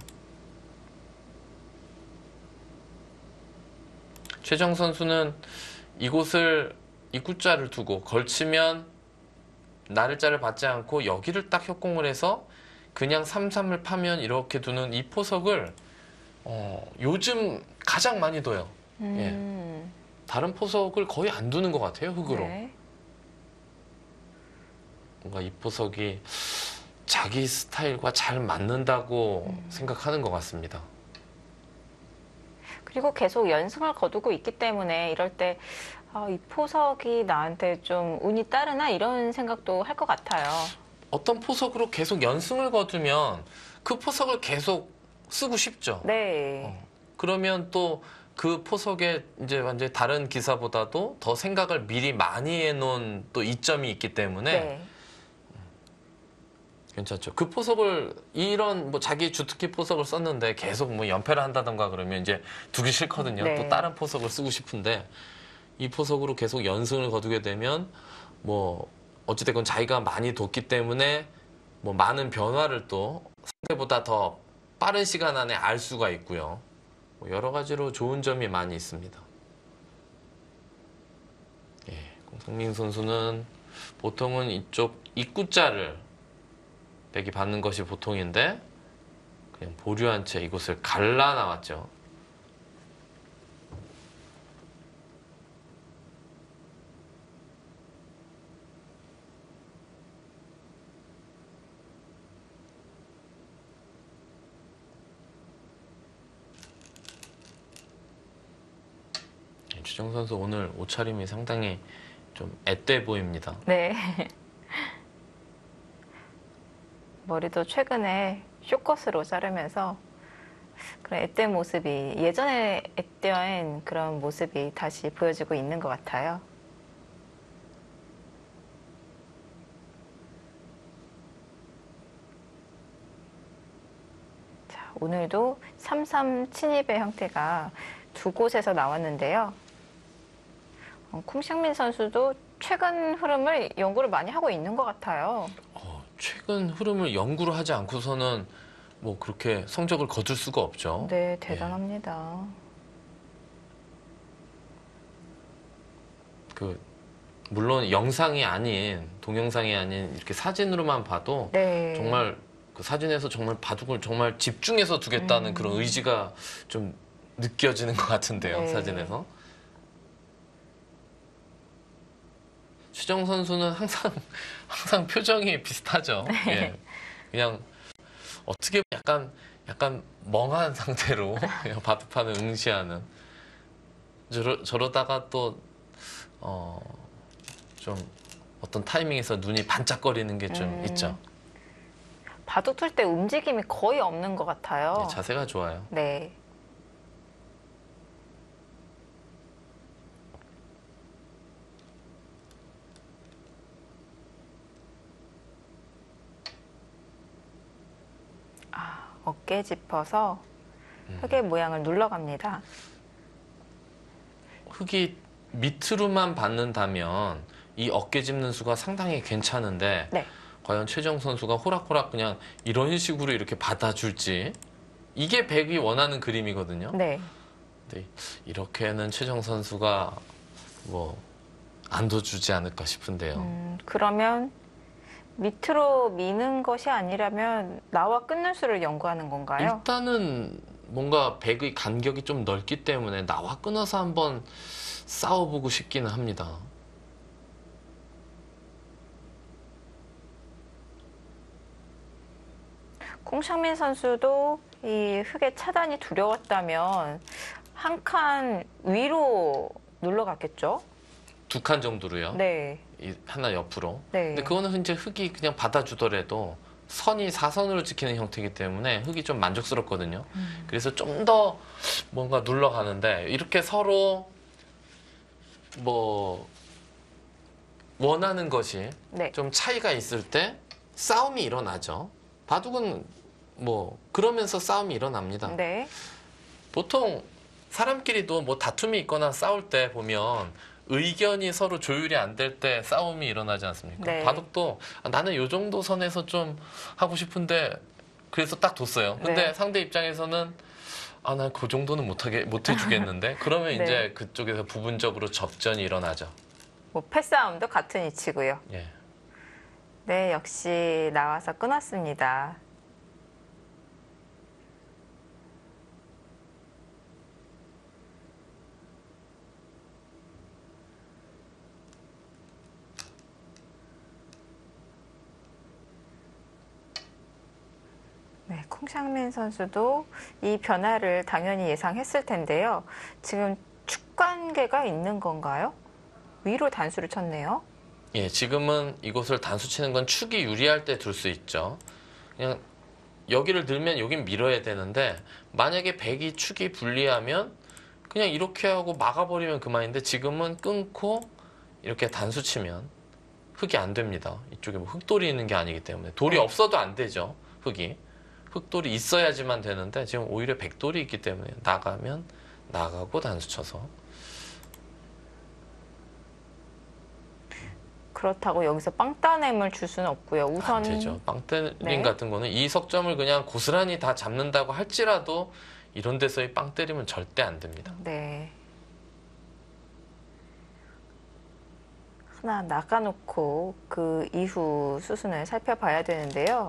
최정 선수는 이곳을 입구자를 두고 걸치면 나를자를 받지 않고 여기를 딱 협공을 해서 그냥 3-3을 파면 이렇게 두는 이 포석을 요즘 가장 많이 둬요. 예. 다른 포석을 거의 안 두는 것 같아요, 흙으로. 네. 뭔가 이 포석이 자기 스타일과 잘 맞는다고 생각하는 것 같습니다. 그리고 계속 연승을 거두고 있기 때문에 이럴 때 이 포석이 나한테 좀 운이 따르나 이런 생각도 할 것 같아요. 어떤 포석으로 계속 연승을 거두면 그 포석을 계속 쓰고 싶죠. 네. 그러면 또 그 포석에 이제 완전히 다른 기사보다도 더 생각을 미리 많이 해놓은 또 이점이 있기 때문에 네. 괜찮죠. 그 포석을 이런 뭐 자기 주특기 포석을 썼는데 계속 뭐 연패를 한다던가 그러면 이제 두기 싫거든요. 네. 또 다른 포석을 쓰고 싶은데 이 포석으로 계속 연승을 거두게 되면 뭐 어찌됐건 자기가 많이 뒀기 때문에 뭐 많은 변화를 또 상대보다 더 빠른 시간 안에 알 수가 있고요. 뭐 여러 가지로 좋은 점이 많이 있습니다. 예, 공성민 선수는 보통은 이쪽 입구자를 백이 받는 것이 보통인데 그냥 보류한 채 이곳을 갈라 나왔죠. 주정 선수 오늘 옷차림이 상당히 좀 앳돼 보입니다. 네. 머리도 최근에 쇼컷으로 자르면서 그런 앳된 모습이 예전에 앳된 그런 모습이 다시 보여지고 있는 것 같아요. 자, 오늘도 3-3 침입의 형태가 두 곳에서 나왔는데요. 쿵샹민 선수도 최근 흐름을 연구를 많이 하고 있는 것 같아요. 최근 흐름을 연구를 하지 않고서는 뭐 그렇게 성적을 거둘 수가 없죠. 네, 대단합니다. 물론 영상이 아닌 동영상이 아닌 이렇게 사진으로만 봐도 네. 정말 그 사진에서 정말 바둑을 정말 집중해서 두겠다는 그런 의지가 좀 느껴지는 것 같은데요. 네. 사진에서. 최정 선수는 항상 표정이 비슷하죠. 예. 그냥 어떻게 보면 약간 멍한 상태로 그냥 바둑판을 응시하는. 저러다가 또 좀 어떤 타이밍에서 눈이 반짝거리는 게 좀 있죠. 바둑 둘 때 움직임이 거의 없는 것 같아요. 네, 자세가 좋아요. 네. 어깨 짚어서 흙의 모양을 눌러갑니다. 흙이 밑으로만 받는다면 이 어깨 짚는 수가 상당히 괜찮은데 네. 과연 최정 선수가 호락호락 그냥 이런 식으로 이렇게 받아줄지 이게 백이 원하는 그림이거든요. 네. 근데 이렇게는 최정 선수가 뭐 안 둬주지 않을까 싶은데요. 그러면 밑으로 미는 것이 아니라면 나와 끝날 수를 연구하는 건가요? 일단은 뭔가 백의 간격이 좀 넓기 때문에 나와 끊어서 한번 싸워보고 싶기는 합니다. 콩샹민 선수도 이 흙의 차단이 두려웠다면 한 칸 위로 눌러갔겠죠? 2칸 정도로요. 네. 하나 옆으로. 네. 근데 그거는 이제 흙이 그냥 받아주더라도 선이 사선으로 찍히는 형태이기 때문에 흙이 좀 만족스럽거든요. 그래서 좀 더 뭔가 눌러가는데 이렇게 서로 뭐 원하는 것이 네. 좀 차이가 있을 때 싸움이 일어나죠. 바둑은 뭐 그러면서 싸움이 일어납니다. 네. 보통 사람끼리도 뭐 다툼이 있거나 싸울 때 보면 의견이 서로 조율이 안 될 때 싸움이 일어나지 않습니까? 네. 바둑도 나는 요 정도 선에서 좀 하고 싶은데 그래서 딱 뒀어요. 근데 네. 상대 입장에서는 난 그 정도는 못 해주겠는데 그러면 네. 이제 그쪽에서 부분적으로 접전이 일어나죠. 뭐 패싸움도 같은 이치고요. 예. 네, 역시 나와서 끊었습니다. 네, 콩샹민 선수도 이 변화를 당연히 예상했을 텐데요. 지금 축 관계가 있는 건가요? 위로 단수를 쳤네요. 예, 지금은 이곳을 단수 치는 건 축이 유리할 때 둘 수 있죠. 그냥 여기를 들면 여긴 밀어야 되는데 만약에 백이 축이 불리하면 그냥 이렇게 하고 막아버리면 그만인데 지금은 끊고 이렇게 단수 치면 흙이 안 됩니다. 이쪽에 뭐 흙돌이 있는 게 아니기 때문에 돌이 네. 없어도 안 되죠. 흙이. 흙돌이 있어야지만 되는데 지금 오히려 백돌이 있기 때문에 나가면 나가고 단수 쳐서 그렇다고 여기서 빵따냄을 줄 수는 없고요. 우선 안 되죠. 빵때림 네. 같은 거는 이 석점을 그냥 고스란히 다 잡는다고 할지라도 이런 데서의 빵 때림은 절대 안 됩니다. 네. 하나 나가놓고 그 이후 수순을 살펴봐야 되는데요.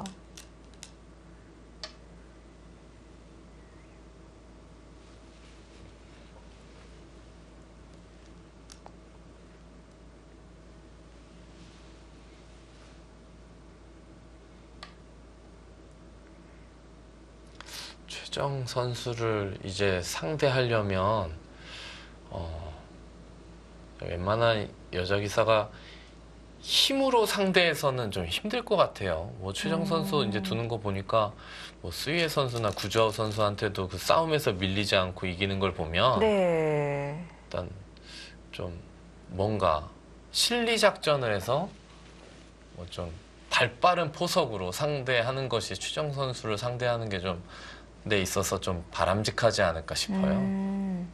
최정 선수를 이제 상대하려면 웬만한 여자 기사가 힘으로 상대해서는 좀 힘들 것 같아요. 뭐 최정 선수 이제 두는 거 보니까 뭐 스위에 선수나 구자우 선수한테도 그 싸움에서 밀리지 않고 이기는 걸 보면 네. 일단 좀 뭔가 실리 작전을 해서 뭐 좀 발빠른 포석으로 상대하는 것이 최정 선수를 상대하는 게 좀 내 있어서 좀 바람직하지 않을까 싶어요.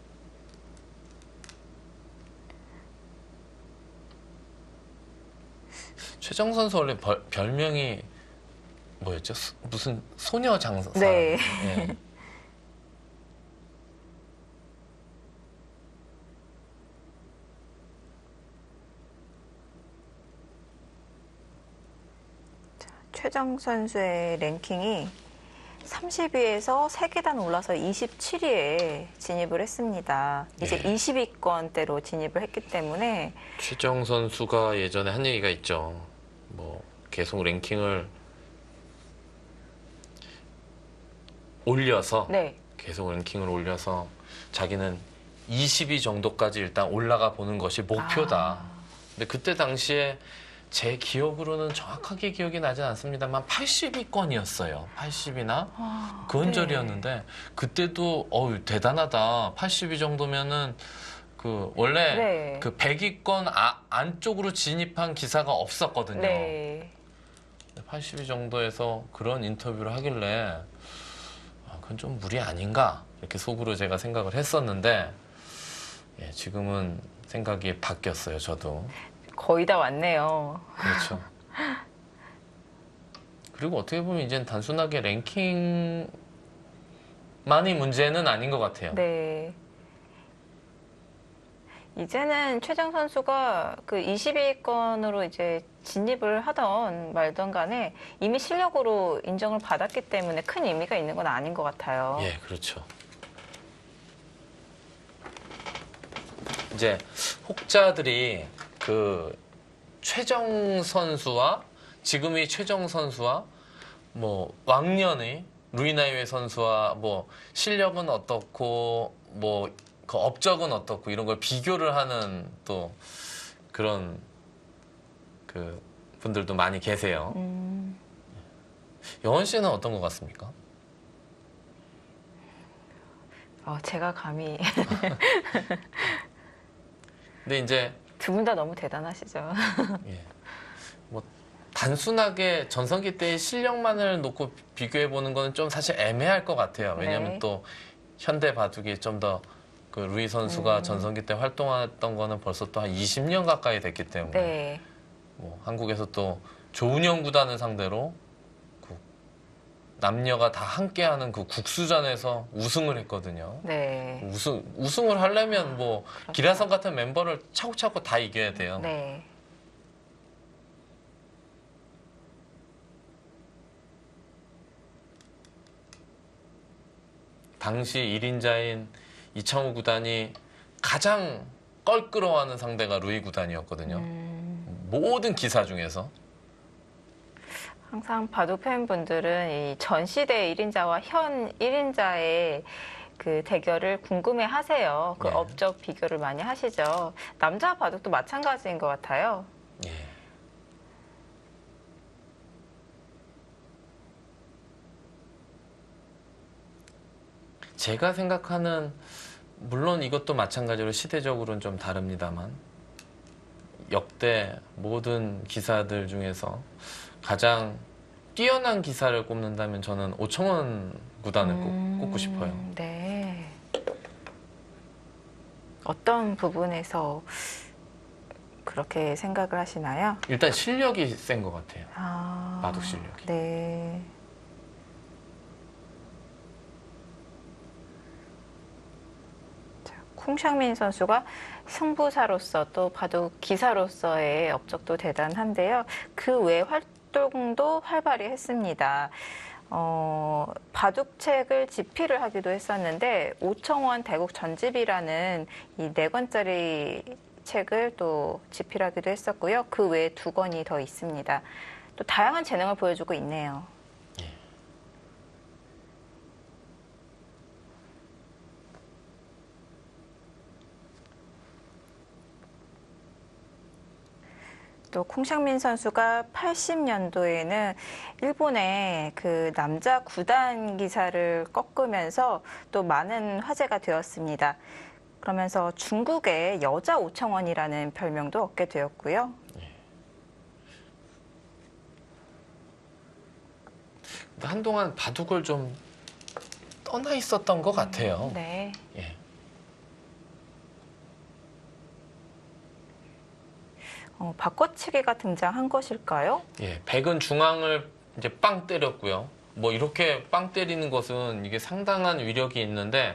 최정 선수 원래 별명이 뭐였죠? 무슨 소녀 장사? 네. 예. 최정 선수의 랭킹이 30위에서 3계단 올라서 27위에 진입을 했습니다. 이제 네. 20위권대로 진입을 했기 때문에 최정 선수가 예전에 한 얘기가 있죠. 뭐 계속 랭킹을 올려서 네. 계속 랭킹을 올려서 자기는 20위 정도까지 일단 올라가 보는 것이 목표다. 근데 그때 당시에 제 기억으로는 정확하게 기억이 나진 않습니다만 80위권이었어요. 80이나 근절이었는데 그때도 대단하다. 80위 정도면은 그 원래 네. 그 100위권 안쪽으로 진입한 기사가 없었거든요. 네. 80위 정도에서 그런 인터뷰를 하길래 그건 좀 무리 아닌가 이렇게 속으로 제가 생각을 했었는데 예, 지금은 생각이 바뀌었어요. 저도. 거의 다 왔네요. 그렇죠. 그리고 어떻게 보면 이제는 단순하게 랭킹만이 문제는 아닌 것 같아요. 네. 이제는 최정 선수가 그 22위권으로 이제 진입을 하던 말던 간에 이미 실력으로 인정을 받았기 때문에 큰 의미가 있는 건 아닌 것 같아요. 예, 그렇죠. 이제 혹자들이 그 최정 선수와 지금의 최정 선수와 뭐 왕년의 루이나이웨 선수와 뭐 실력은 어떻고 뭐 그 업적은 어떻고 이런 걸 비교를 하는 또 그런 그 분들도 많이 계세요. 영원 씨는 어떤 것 같습니까? 제가 감히 근데 이제 두 분 다 너무 대단하시죠. 예, 뭐 단순하게 전성기 때의 실력만을 놓고 비교해 보는 거는 좀 사실 애매할 것 같아요. 왜냐하면 네. 또 현대 바둑이 좀 더 그 루이 선수가 전성기 때 활동했던 거는 벌써 또 한 20년 가까이 됐기 때문에 네. 뭐 한국에서 또 조은영 구단을 상대로 그 남녀가 다 함께하는 그 국수전에서 우승을 했거든요. 네. 우승을 하려면 뭐 그렇죠. 기라성 같은 멤버를 차고차고 다 이겨야 돼요. 네. 당시 1인자인 이창호 구단이 가장 껄끄러워하는 상대가 루이 구단이었거든요. 모든 기사 중에서. 항상 바둑 팬분들은 이 전 시대 1인자와 현 1인자의 그 대결을 궁금해 하세요. 그 네. 업적 비교를 많이 하시죠. 남자 바둑도 마찬가지인 것 같아요. 예. 제가 생각하는 물론 이것도 마찬가지로 시대적으로는 좀 다릅니다만 역대 모든 기사들 중에서 가장 뛰어난 기사를 꼽는다면 저는 오청원 구단을 꼽고 싶어요. 네. 어떤 부분에서 그렇게 생각을 하시나요? 일단 실력이 센 것 같아요. 바둑 실력이. 네. 자, 쿵샹민 선수가 승부사로서 또 바둑 기사로서의 업적도 대단한데요. 그 외 활동도 활발히 했습니다. 바둑책을 집필을 하기도 했었는데 오청원 대국 전집이라는 이 4권짜리 책을 또 집필하기도 했었고요. 그 외에 2권이 더 있습니다. 또 다양한 재능을 보여주고 있네요. 또 콩샹민 선수가 80년도에는 일본의 그 남자 구단 기사를 꺾으면서 또 많은 화제가 되었습니다. 그러면서 중국의 여자 오청원이라는 별명도 얻게 되었고요. 한동안 바둑을 좀 떠나 있었던 것 같아요. 네. 예. 바꿔치기가 등장한 것일까요? 예, 백은 중앙을 이제 빵 때렸고요. 뭐 이렇게 빵 때리는 것은 이게 상당한 위력이 있는데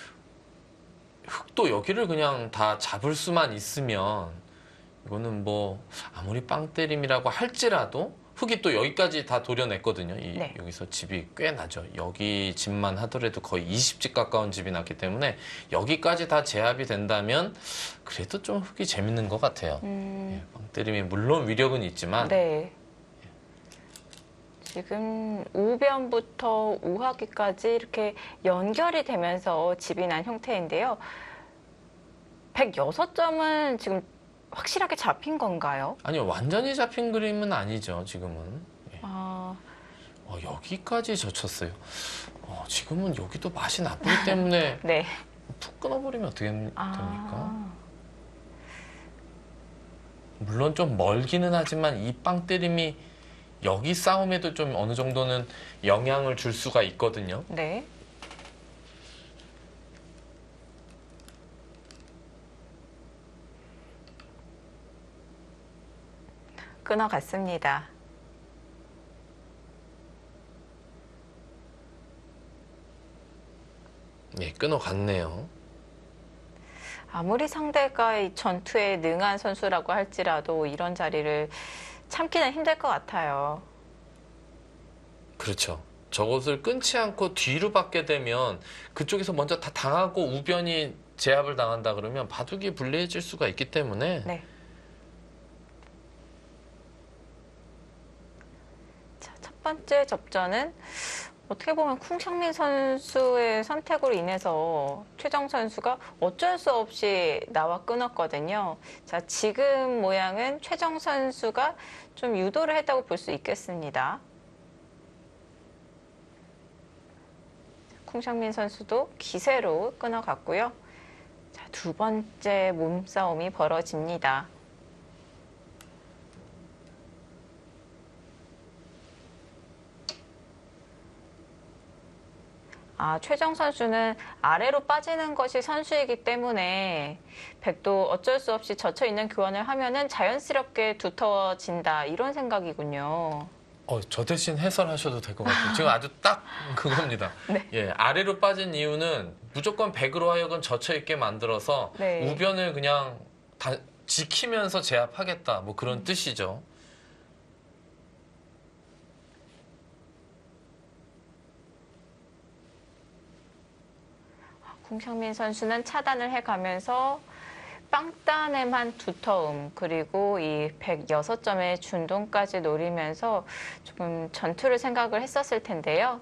흑도 여기를 그냥 다 잡을 수만 있으면 이거는 뭐 아무리 빵 때림이라고 할지라도 흑이 또 여기까지 다 도려냈거든요. 네. 여기서 집이 꽤 나죠. 여기 집만 하더라도 거의 20집 가까운 집이 났기 때문에 여기까지 다 제압이 된다면 그래도 좀 흑이 재밌는 것 같아요. 예, 빵 때림이 물론 위력은 있지만 네. 지금 우변부터 우하기까지 이렇게 연결이 되면서 집이 난 형태인데요. 106점은 지금 확실하게 잡힌 건가요? 아니요, 완전히 잡힌 그림은 아니죠, 지금은. 예. 여기까지 젖혔어요. 지금은 여기도 맛이 나쁘기 때문에 네. 푹 끊어버리면 어떻게 됩니까? 아, 물론 좀 멀기는 하지만 이 빵 때림이 여기 싸움에도 좀 어느 정도는 영향을 줄 수가 있거든요. 네. 끊어갔습니다. 예, 끊어갔네요. 아무리 상대가 이 전투에 능한 선수라고 할지라도 이런 자리를 참기는 힘들 것 같아요. 그렇죠. 저것을 끊지 않고 뒤로 받게 되면 그쪽에서 먼저 다 당하고 우변이 제압을 당한다 그러면 바둑이 불리해질 수가 있기 때문에 네. 자, 첫 번째 접전은 어떻게 보면 쿵샹민 선수의 선택으로 인해서 최정 선수가 어쩔 수 없이 나와 끊었거든요. 자, 지금 모양은 최정 선수가 좀 유도를 했다고 볼 수 있겠습니다. 쿵샹민 선수도 기세로 끊어갔고요. 자, 두 번째 몸싸움이 벌어집니다. 최정 선수는 아래로 빠지는 것이 선수이기 때문에 백도 어쩔 수 없이 젖혀있는 교환을 하면은 자연스럽게 두터워진다 이런 생각이군요. 저 대신 해설하셔도 될 것 같아요. 지금 아주 딱 그겁니다. 네. 예, 아래로 빠진 이유는 무조건 백으로 하여금 젖혀 있게 만들어서 네. 우변을 그냥 지키면서 제압하겠다. 뭐 그런 뜻이죠. 쿵샹민 선수는 차단을 해가면서 빵단에만 두터움 그리고 이 106점의 준동까지 노리면서 조금 전투를 생각을 했었을 텐데요.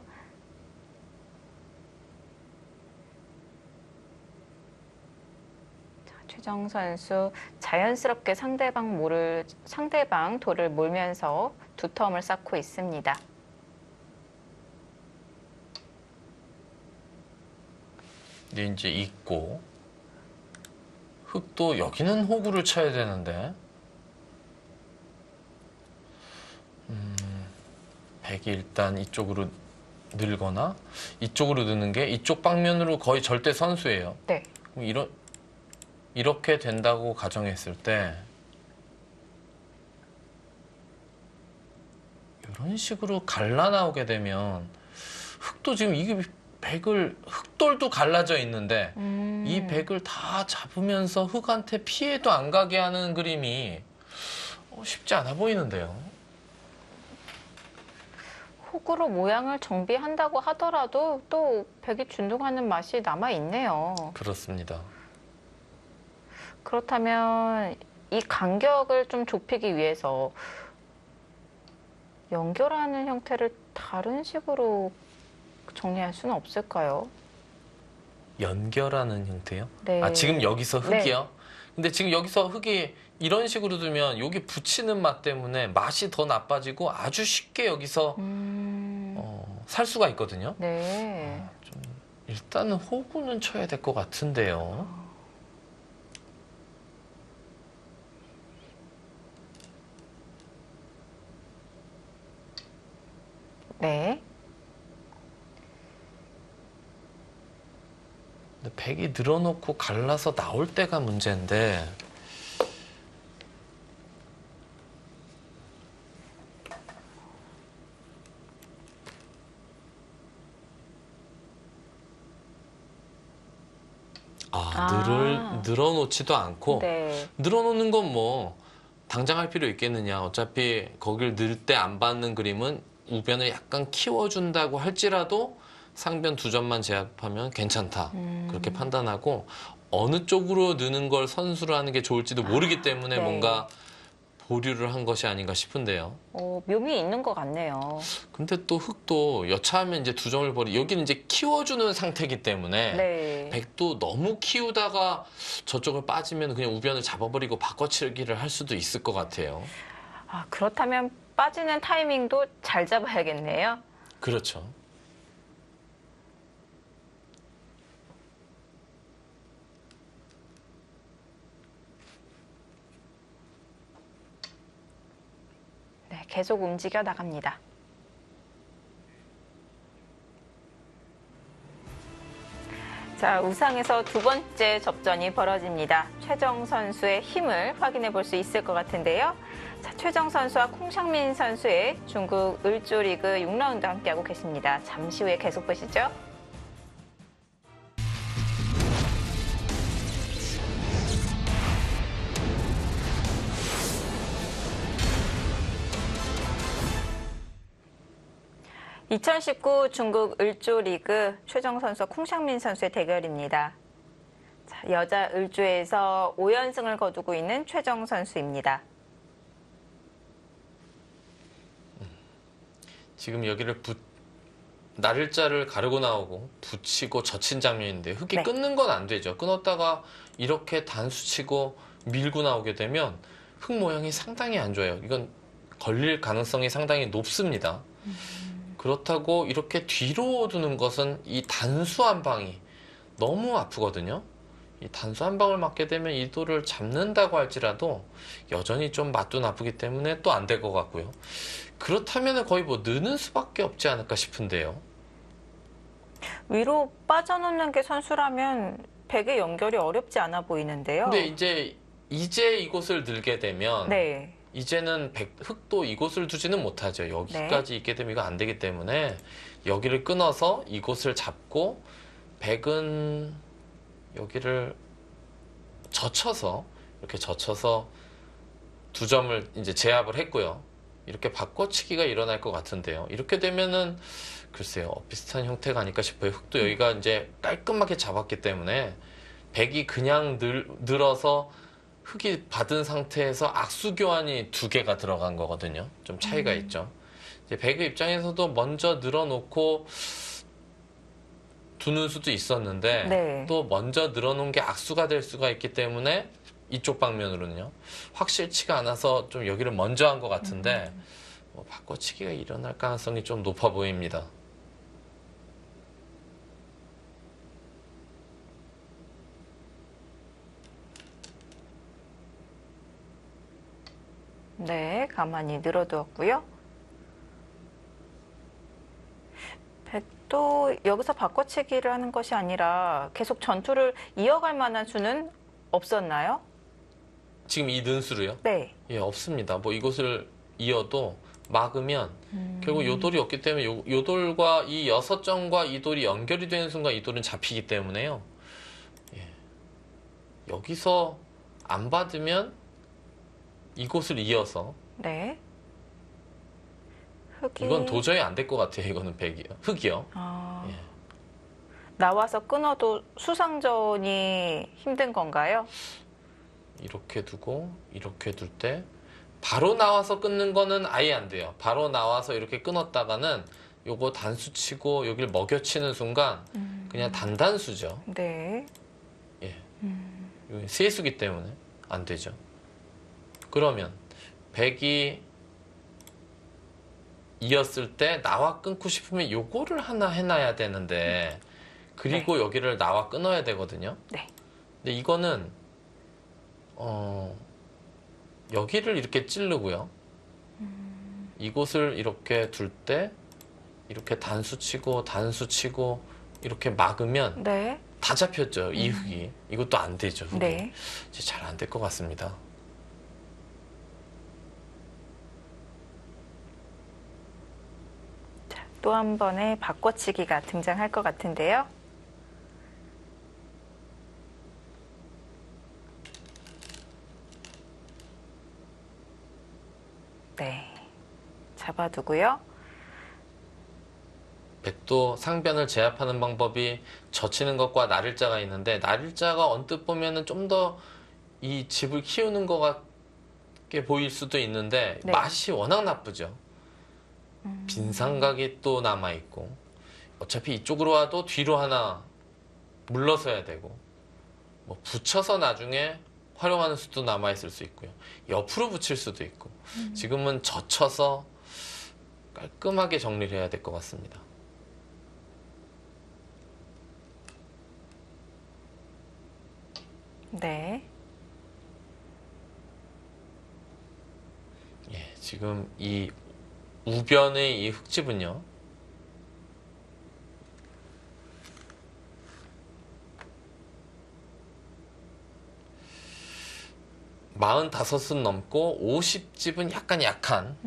자, 최정 선수 자연스럽게 상대방 돌을 몰면서 두터움을 쌓고 있습니다. 이제 있고 흑도 여기는 호구를 쳐야 되는데 백이 일단 이쪽으로 늘거나 이쪽으로 느는 게 이쪽 방면으로 거의 절대 선수예요. 네. 이렇게 된다고 가정했을 때 이런 식으로 갈라 나오게 되면 흑도 지금 이게 흑돌도 갈라져 있는데 이 백을 다 잡으면서 흑한테 피해도 안 가게 하는 그림이 쉽지 않아 보이는데요. 호구로 모양을 정비한다고 하더라도 또 백이 준동하는 맛이 남아있네요. 그렇습니다. 그렇다면 이 간격을 좀 좁히기 위해서 연결하는 형태를 다른 식으로 정리할 수는 없을까요? 연결하는 형태요? 네. 지금 여기서 흑이요? 네. 근데 지금 여기서 흑이 이런 식으로 두면 여기 붙이는 맛 때문에 맛이 더 나빠지고 아주 쉽게 여기서 살 수가 있거든요. 네. 일단은 호구는 쳐야 될 것 같은데요. 네. 백이 늘어놓고 갈라서 나올 때가 문제인데 늘어놓지도 않고 네. 늘어놓는 건 뭐 당장 할 필요 있겠느냐. 어차피 거길 늘 때 안 받는 그림은 우변을 약간 키워준다고 할지라도 상변 2점만 제압하면 괜찮다. 그렇게 판단하고 어느 쪽으로 느는 걸 선수로 하는 게 좋을지도 모르기 때문에 네. 뭔가 보류를 한 것이 아닌가 싶은데요. 묘미 있는 것 같네요. 근데 또 흑도 여차하면 이제 2점을 여기는 이제 키워주는 상태이기 때문에 네. 백도 너무 키우다가 저쪽을 빠지면 그냥 우변을 잡아버리고 바꿔치기를 할 수도 있을 것 같아요. 그렇다면 빠지는 타이밍도 잘 잡아야겠네요. 그렇죠. 네, 계속 움직여 나갑니다. 자, 우상에서 두 번째 접전이 벌어집니다. 최정 선수의 힘을 확인해 볼 수 있을 것 같은데요. 자, 최정 선수와 콩샹민 선수의 중국 을조 리그 6라운드 함께하고 계십니다. 잠시 후에 계속 보시죠. 2019 중국 을조 리그 최정 선수와 쿵샹민 선수의 대결입니다. 자, 여자 을조에서 5연승을 거두고 있는 최정 선수입니다. 지금 여기를 나를자를 가르고 나오고 붙이고 젖힌 장면인데 흙이 네. 끊는 건 안 되죠. 끊었다가 이렇게 단수치고 밀고 나오게 되면 흙 모양이 상당히 안 좋아요. 이건 걸릴 가능성이 상당히 높습니다. 그렇다고 이렇게 뒤로 두는 것은 이 단수 한 방이 너무 아프거든요. 이 단수 한 방을 맞게 되면 이 돌을 잡는다고 할지라도 여전히 좀 맛도 나쁘기 때문에 또 안 될 것 같고요. 그렇다면 거의 뭐 느는 수밖에 없지 않을까 싶은데요. 위로 빠져놓는 게 선수라면 백의 연결이 어렵지 않아 보이는데요. 근데 이제 이곳을 늘게 되면 네. 이제는 흙도 이곳을 두지는 못하죠. 여기까지 있게 되면 이거 안 되기 때문에 여기를 끊어서 이곳을 잡고 백은 여기를 이렇게 젖혀서 두 점을 이제 제압을 했고요. 이렇게 바꿔치기가 일어날 것 같은데요. 이렇게 되면은 글쎄요, 비슷한 형태가 아닐까 싶어요. 흙도 여기가 이제 깔끔하게 잡았기 때문에 백이 그냥 늘어서 흙이 받은 상태에서 악수 교환이 두 개가 들어간 거거든요. 좀 차이가 있죠. 이제 백의 입장에서도 먼저 늘어놓고 두는 수도 있었는데 네. 또 먼저 늘어놓은 게 악수가 될 수가 있기 때문에 이쪽 방면으로는요. 확실치가 않아서 좀 여기를 먼저 한 것 같은데 뭐 바꿔치기가 일어날 가능성이 좀 높아 보입니다. 네, 가만히 늘어두었고요. 백도 여기서 바꿔치기를 하는 것이 아니라 계속 전투를 이어갈 만한 수는 없었나요? 지금 이 는수로요? 네. 예, 없습니다. 뭐 이곳을 이어도 막으면 결국 요 돌이 없기 때문에 요 돌과 이 6점과 이 돌이 연결이 되는 순간 이 돌은 잡히기 때문에요. 예. 여기서 안 받으면 이곳을 이어서 네. 흙이 이건 도저히 안 될 것 같아요. 이거는 흙이요. 아, 예. 나와서 끊어도 수상전이 힘든 건가요? 이렇게 두고 이렇게 둘 때 바로 나와서 끊는 거는 아예 안 돼요. 바로 나와서 이렇게 끊었다가는 요거 단수 치고 여기를 먹여치는 순간 그냥 단단수죠. 네. 예. 여기 세수기 때문에 안 되죠. 그러면 백이 이었을 때 나와 끊고 싶으면 요거를 하나 해놔야 되는데 그리고 여기를 나와 끊어야 되거든요. 네. 근데 이거는 여기를 이렇게 찌르고요. 이곳을 이렇게 둘 때 이렇게 단수 치고 이렇게 막으면 네. 다 잡혔죠. 이 흙이. 이것도 안 되죠. 흙이. 네. 이제 잘 안 될 것 같습니다. 또 한 번의 바꿔치기가 등장할 것 같은데요. 네. 잡아두고요. 백도 상변을 제압하는 방법이 젖히는 것과 나를자가 있는데 나를자가 언뜻 보면은 좀 더 이 집을 키우는 것 같게 보일 수도 있는데 네. 맛이 워낙 나쁘죠. 빈상각이 또 남아있고 어차피 이쪽으로 와도 뒤로 하나 물러서야 되고 뭐 붙여서 나중에 활용하는 수도 남아있을 수 있고요. 옆으로 붙일 수도 있고 지금은 젖혀서 깔끔하게 정리를 해야 될 것 같습니다. 네. 예, 지금 이 우변의 이 흙집은요. (45은) 넘고 (50집은) 약간 약한.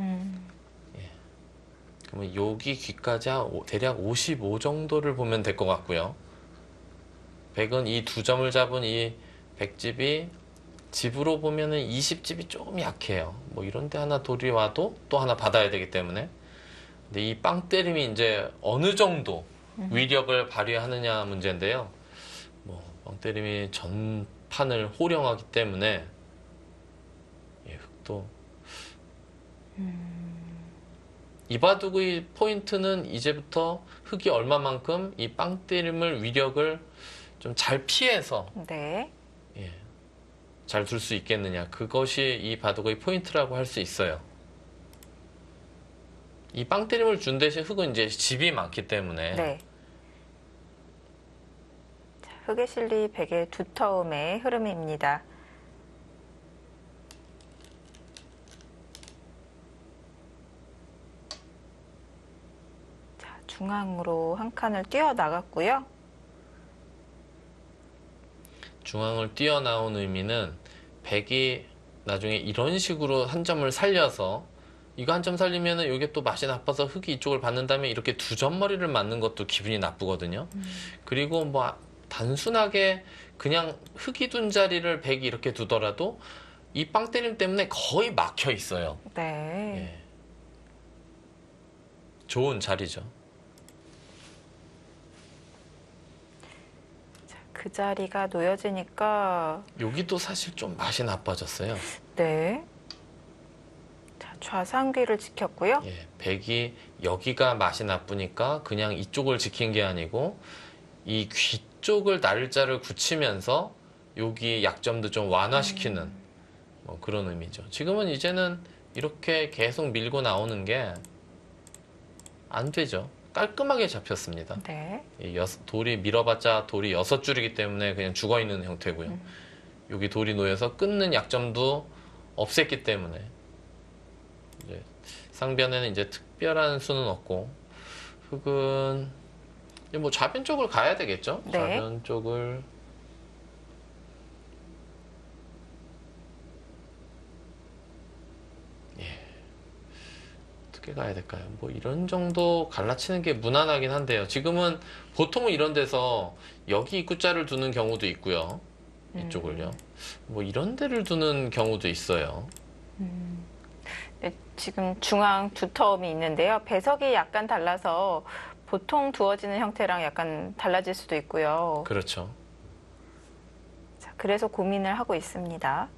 그러면 여기 귀까지 대략 55 정도를 보면 될 것 같고요. 백은 이 두 점을 잡은 이 백집이 집으로 보면은 20집이 조금 약해요. 뭐 이런 데 하나 돌이 와도 또 하나 받아야 되기 때문에 근데 이 빵 때림이 이제 어느 정도 위력을 발휘하느냐 문제인데요. 뭐 빵 때림이 전판을 호령하기 때문에 예, 흑도 이 바둑의 포인트는 이제부터 흑이 얼마만큼 이 빵 때림을 위력을 좀 잘 피해서 네. 예, 잘 둘 수 있겠느냐. 그것이 이 바둑의 포인트라고 할 수 있어요. 이 빵 때림을 준 대신 흑은 이제 집이 많기 때문에 네. 자, 흑의 실리 백의 두터움의 흐름입니다. 자, 중앙으로 한 칸을 뛰어 나갔고요. 중앙을 뛰어나온 의미는 백이 나중에 이런 식으로 한 점을 살려서 이거 한 점 살리면은 이게 또 맛이 나빠서 흑이 이쪽을 받는다면 이렇게 두 점머리를 맞는 것도 기분이 나쁘거든요. 그리고 뭐 단순하게 그냥 흑이 둔 자리를 백이 이렇게 두더라도 이 빵 때림 때문에 거의 막혀 있어요. 네. 예. 좋은 자리죠. 그 자리가 놓여지니까 여기도 사실 좀 맛이 나빠졌어요. 네. 자, 좌상귀를 지켰고요. 예, 백이 여기가 맛이 나쁘니까 그냥 이쪽을 지킨 게 아니고 이 귀 쪽을 날짜를 굳히면서 여기 약점도 좀 완화시키는 뭐 그런 의미죠. 지금은 이제는 이렇게 계속 밀고 나오는 게 안 되죠. 깔끔하게 잡혔습니다. 네. 이 돌이 밀어봤자 돌이 6줄이기 때문에 그냥 죽어있는 형태고요. 여기 돌이 놓여서 끊는 약점도 없앴기 때문에 이제 상변에는 이제 특별한 수는 없고 흑은 이제 뭐 좌변 쪽을 가야 되겠죠. 네. 좌변 쪽을 어떻게 가야 될까요? 뭐 이런 정도 갈라치는 게 무난하긴 한데요. 지금은 보통은 이런 데서 여기 입구자를 두는 경우도 있고요. 이쪽을요. 뭐 이런 데를 두는 경우도 있어요. 네, 지금 중앙 두터움이 있는데요. 배석이 약간 달라서 보통 두어지는 형태랑 약간 달라질 수도 있고요. 그렇죠. 자, 그래서 고민을 하고 있습니다.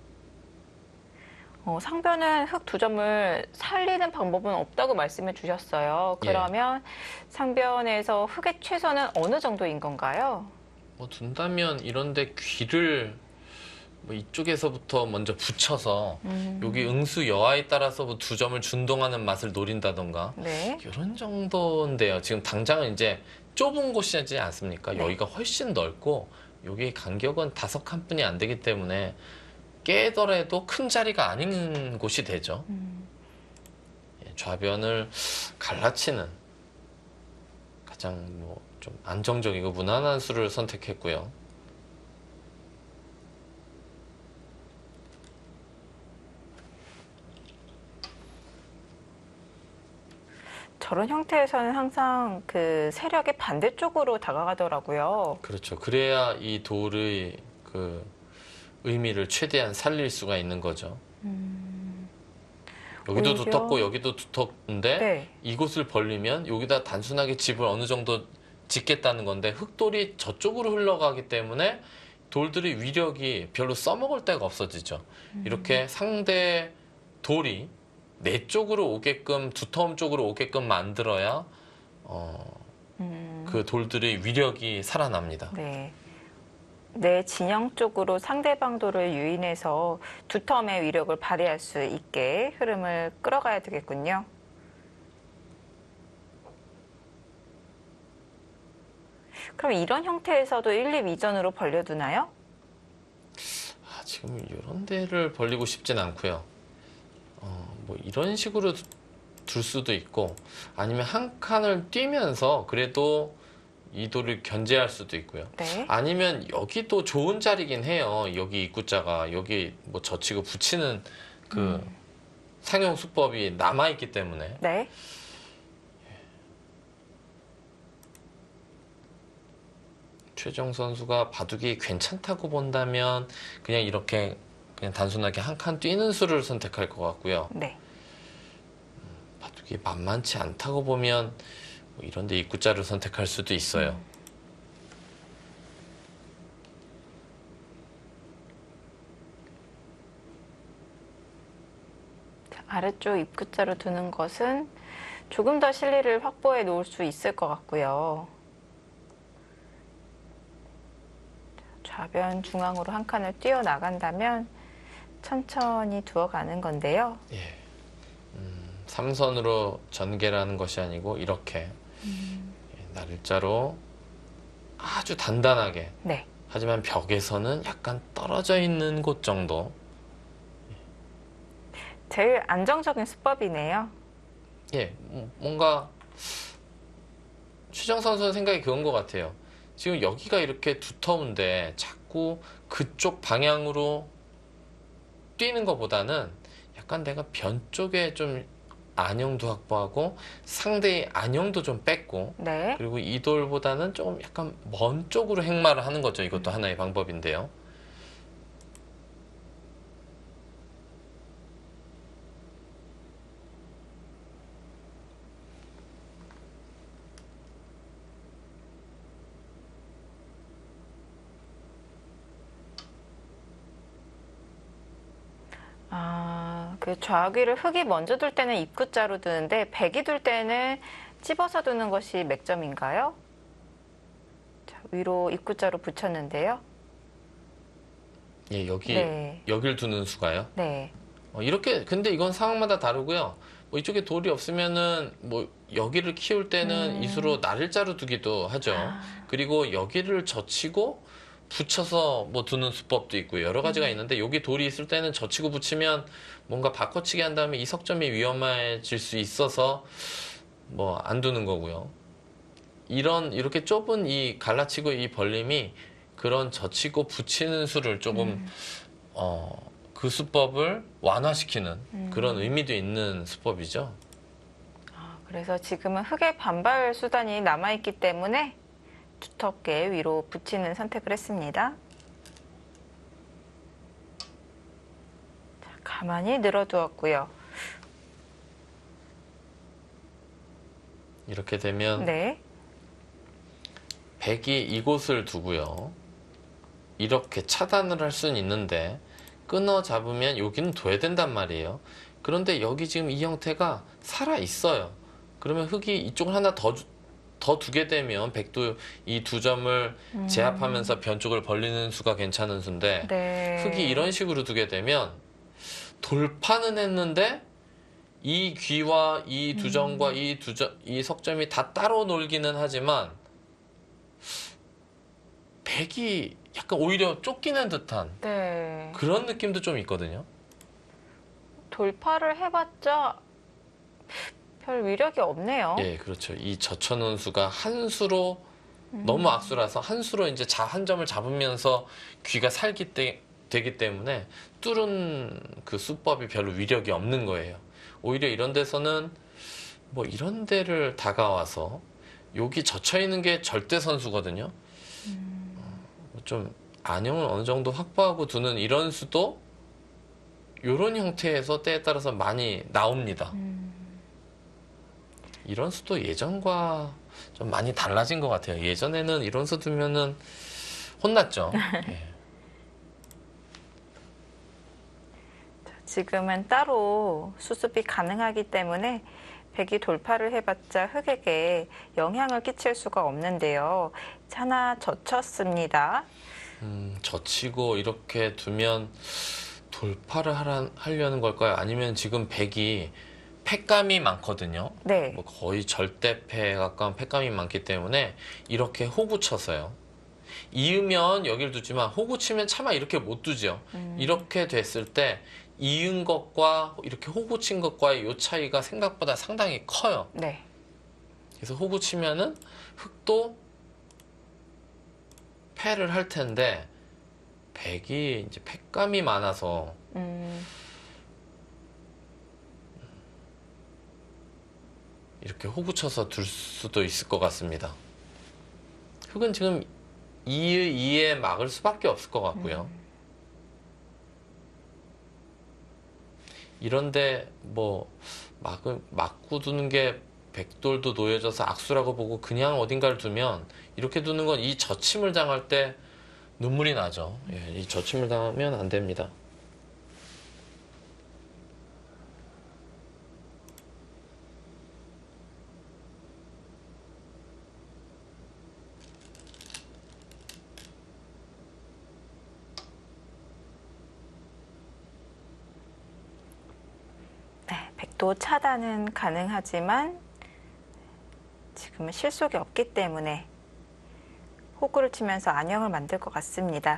상변은 흑 두 점을 살리는 방법은 없다고 말씀해 주셨어요. 그러면 상변에서 흑의 최선은 어느 정도인 건가요? 뭐 둔다면 이런데 귀를 뭐 이쪽에서부터 먼저 붙여서 여기 응수 여하에 따라서 뭐 두 점을 준동하는 맛을 노린다던가 네. 이런 정도인데요. 지금 당장은 이제 좁은 곳이지 않습니까? 네. 여기가 훨씬 넓고 여기 간격은 5칸뿐이 안 되기 때문에 깨더라도 큰 자리가 아닌 곳이 되죠. 좌변을 갈라치는 가장 뭐 좀 안정적이고 무난한 수를 선택했고요. 저런 형태에서는 항상 그 세력의 반대쪽으로 다가가더라고요. 그렇죠. 그래야 이 돌의 그 의미를 최대한 살릴 수가 있는 거죠. 여기도 오히려- 두텁고 여기도 두텁는데 네. 이곳을 벌리면 여기다 단순하게 집을 어느 정도 짓겠다는 건데 흑돌이 저쪽으로 흘러가기 때문에 돌들의 위력이 별로 써먹을 데가 없어지죠. 이렇게 상대 돌이 내 쪽으로 오게끔 두터움 쪽으로 오게끔 만들어야 그 돌들의 위력이 살아납니다. 네. 내 진영 쪽으로 상대방 돌을 유인해서 두텀의 위력을 발휘할 수 있게 흐름을 끌어가야 되겠군요. 그럼 이런 형태에서도 1, 2, 2전으로 벌려두나요? 지금 이런 데를 벌리고 싶진 않고요. 뭐 이런 식으로 둘 수도 있고 아니면 한 칸을 뛰면서 그래도 이 돌을 견제할 수도 있고요. 네. 아니면 여기도 좋은 자리긴 해요. 여기 입구자가 여기 뭐 젖히고 붙이는 그 상용 수법이 남아있기 때문에 네. 최정 선수가 바둑이 괜찮다고 본다면 그냥 이렇게 그냥 단순하게 한 칸 뛰는 수를 선택할 것 같고요. 네. 바둑이 그게 만만치 않다고 보면 뭐 이런데 입구자를 선택할 수도 있어요. 아래쪽 입구자로 두는 것은 조금 더 실리를 확보해 놓을 수 있을 것 같고요. 좌변 중앙으로 한 칸을 뛰어 나간다면 천천히 두어가는 건데요. 예. 3선으로 전개라는 것이 아니고 이렇게 날일자로 아주 단단하게, 네. 하지만 벽에서는 약간 떨어져 있는 곳 정도. 제일 안정적인 수법이네요. 예, 뭔가 최정 선수는 생각이 그런 것 같아요. 지금 여기가 이렇게 두터운데 자꾸 그쪽 방향으로 뛰는 것보다는 약간 내가 변 쪽에 좀 안형도 확보하고 상대의 안형도 좀 뺐고, 네. 그리고 이 돌보다는 좀 약간 먼 쪽으로 행마를 하는 거죠. 이것도 하나의 방법인데요. 그 좌귀를 흙이 먼저 둘 때는 입구자로 두는데 백이 둘 때는 찝어서 두는 것이 맥점인가요? 자, 위로 입구자로 붙였는데요. 예, 네. 여길 두는 수가요. 네. 이렇게, 근데 이건 상황마다 다르고요. 뭐 이쪽에 돌이 없으면은 뭐 여기를 키울 때는 이 수로 날일자로 두기도 하죠. 그리고 여기를 젖히고 붙여서 뭐 두는 수법도 있고 여러 가지가 있는데, 여기 돌이 있을 때는 젖히고 붙이면 뭔가 바꿔치기 한 다음에 이 석점이 위험해질 수 있어서 뭐 안 두는 거고요. 이렇게 좁은 이 갈라치고 이 벌림이 그런 젖히고 붙이는 수를 조금 그 수법을 완화시키는 그런 의미도 있는 수법이죠. 그래서 지금은 흙의 반발 수단이 남아있기 때문에 두텁게 위로 붙이는 선택을 했습니다. 자, 가만히 늘어두었고요. 이렇게 되면 네. 백이 이곳을 두고요. 이렇게 차단을 할 수는 있는데 끊어 잡으면 여기는 둬야 된단 말이에요. 그런데 여기 지금 이 형태가 살아 있어요. 그러면 흙이 이쪽을 하나 더 두게 되면 백도 이 두 점을 제압하면서 변 쪽을 벌리는 수가 괜찮은 수인데, 네. 흙이 이런 식으로 두게 되면 돌파는 했는데 이 귀와 이 두 점과 이 석점이 다 따로 놀기는 하지만 백이 약간 오히려 쫓기는 듯한 네. 그런 느낌도 좀 있거든요. 돌파를 해봤자 별 위력이 없네요. 예, 그렇죠. 이 젖혀놓은 수가 한 수로 너무 악수라서 한 수로 이제 한 점을 잡으면서 귀가 되기 때문에 뚫은 그 수법이 별로 위력이 없는 거예요. 오히려 이런 데서는 뭐 이런 데를 다가와서 여기 젖혀 있는 게 절대 선수거든요. 좀 안형을 어느 정도 확보하고 두는 이런 수도 이런 형태에서 때에 따라서 많이 나옵니다. 이런 수도 예전과 좀 많이 달라진 것 같아요. 예전에는 이런 수 두면은 혼났죠. 예. 지금은 따로 수습이 가능하기 때문에 백이 돌파를 해봤자 흙에게 영향을 끼칠 수가 없는데요. 하나 젖혔습니다. 젖히고 이렇게 두면 돌파를 하려는 걸까요? 아니면 지금 백이 팩감이 많거든요. 네. 뭐 거의 절대패에 가까운 팩감이 많기 때문에 이렇게 호구 쳐서요. 이으면 여길 두지만 호구 치면 차마 이렇게 못 두죠. 이렇게 됐을 때 이은 것과 이렇게 호구 친 것과의 요 차이가 생각보다 상당히 커요. 네. 그래서 호구 치면은 흙도 패를 할 텐데 백이 이제 팩감이 많아서 이렇게 호구 쳐서 둘 수도 있을 것 같습니다. 흙은 지금 2에 막을 수밖에 없을 것 같고요. 이런데 뭐 막고 두는 게 백돌도 놓여져서 악수라고 보고 그냥 어딘가를 두면 이렇게 두는 건 이 젖힘을 당할 때 눈물이 나죠. 예, 이 젖힘을 당하면 안 됩니다. 네, 백도 차단은 가능하지만 지금은 실속이 없기 때문에 호구를 치면서 안형을 만들 것 같습니다.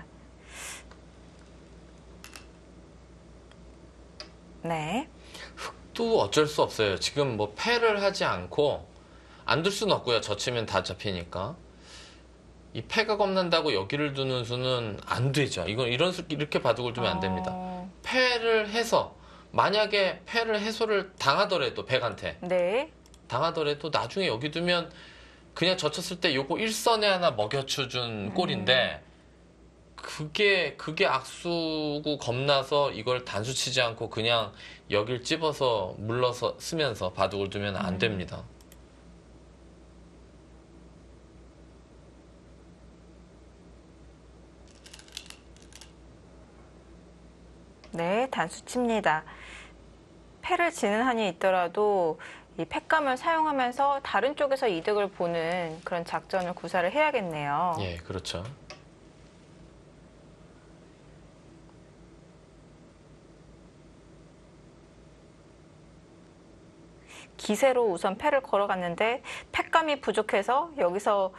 네. 또 어쩔 수 없어요. 지금 뭐 패를 하지 않고 안 둘 수는 없고요. 젖히면 다 잡히니까. 이 패가 겁난다고 여기를 두는 수는 안 되죠. 이건 이렇게 바둑을 두면 안 됩니다. 패를 해서 만약에 패를 해소를 당하더라도 백한테 네. 당하더라도 나중에 여기 두면 그냥 젖혔을 때 요거 일선에 하나 먹여쳐준 꼴인데 그게 악수고 겁나서 이걸 단수 치지 않고 그냥 여길 찝어서 물러서 쓰면서 바둑을 두면 안 됩니다. 네, 단수 칩니다. 패를 지는 한이 있더라도 이 패감을 사용하면서 다른 쪽에서 이득을 보는 그런 작전을 구사를 해야겠네요. 예, 그렇죠. 기세로 우선 패를 걸어갔는데 패감이 부족해서 여기서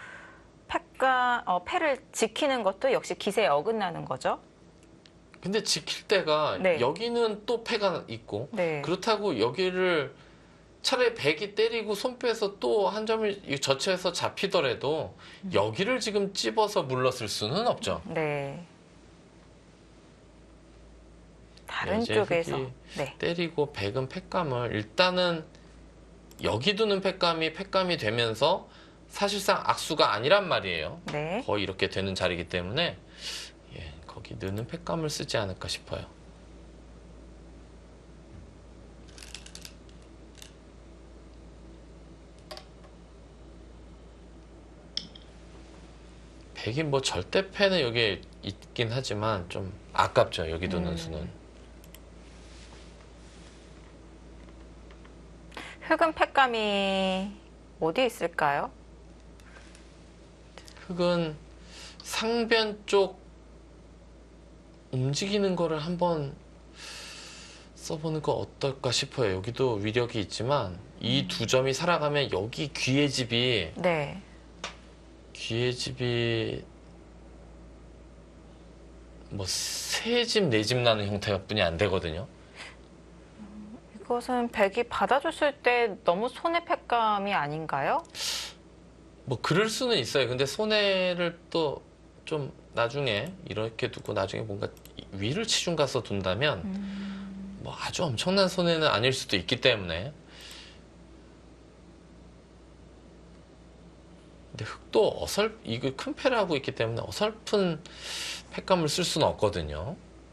패를 지키는 것도 역시 기세에 어긋나는 거죠. 근데 지킬 때가 네. 여기는 또 패가 있고 네. 그렇다고 여기를 차라리 백이 때리고 손 빼서 또 한 점을 젖혀서 잡히더라도 여기를 지금 찝어서 물렀을 수는 없죠. 네. 다른 이제 쪽에서. 흙이 네. 때리고 백은 패감을 일단은 여기 두는 패감이 되면서 사실상 악수가 아니란 말이에요. 네. 거의 이렇게 되는 자리이기 때문에 예, 거기 느는 패감을 쓰지 않을까 싶어요. 백이 뭐 절대 패는 여기에 있긴 하지만 좀 아깝죠. 여기 두는 수는. 흑은 패감이 어디 있을까요? 흑은 상변 쪽 움직이는 거를 한번 써보는 거 어떨까 싶어요. 여기도 위력이 있지만 이 두 점이 살아가면 여기 귀의 집이 네. 뭐 세 집, 네 집 나는 형태가 뿐이 안 되거든요. 이것은 백이 받아줬을 때 너무 손해 패감이 아닌가요? 뭐 그럴 수는 있어요. 근데 손해를 또 좀 나중에 이렇게 두고 나중에 뭔가 위를 치중 가서 둔다면 뭐 아주 엄청난 손해는 아닐 수도 있기 때문에. 근데 흑도 이거 큰 패를 하고 있기 때문에 어설픈 패감을 쓸 수는 없거든요.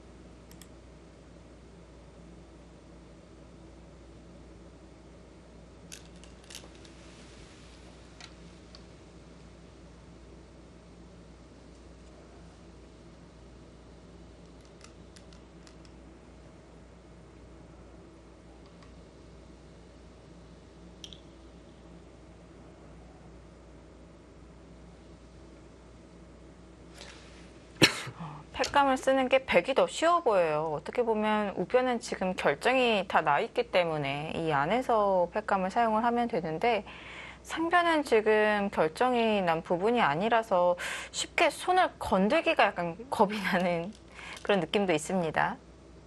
패감을 쓰는 게 백이 더 쉬워 보여요. 어떻게 보면 우변은 지금 결정이 다 나 있기 때문에 이 안에서 패감을 사용을 하면 되는데 상변은 지금 결정이 난 부분이 아니라서 쉽게 손을 건들기가 약간 겁이 나는 그런 느낌도 있습니다.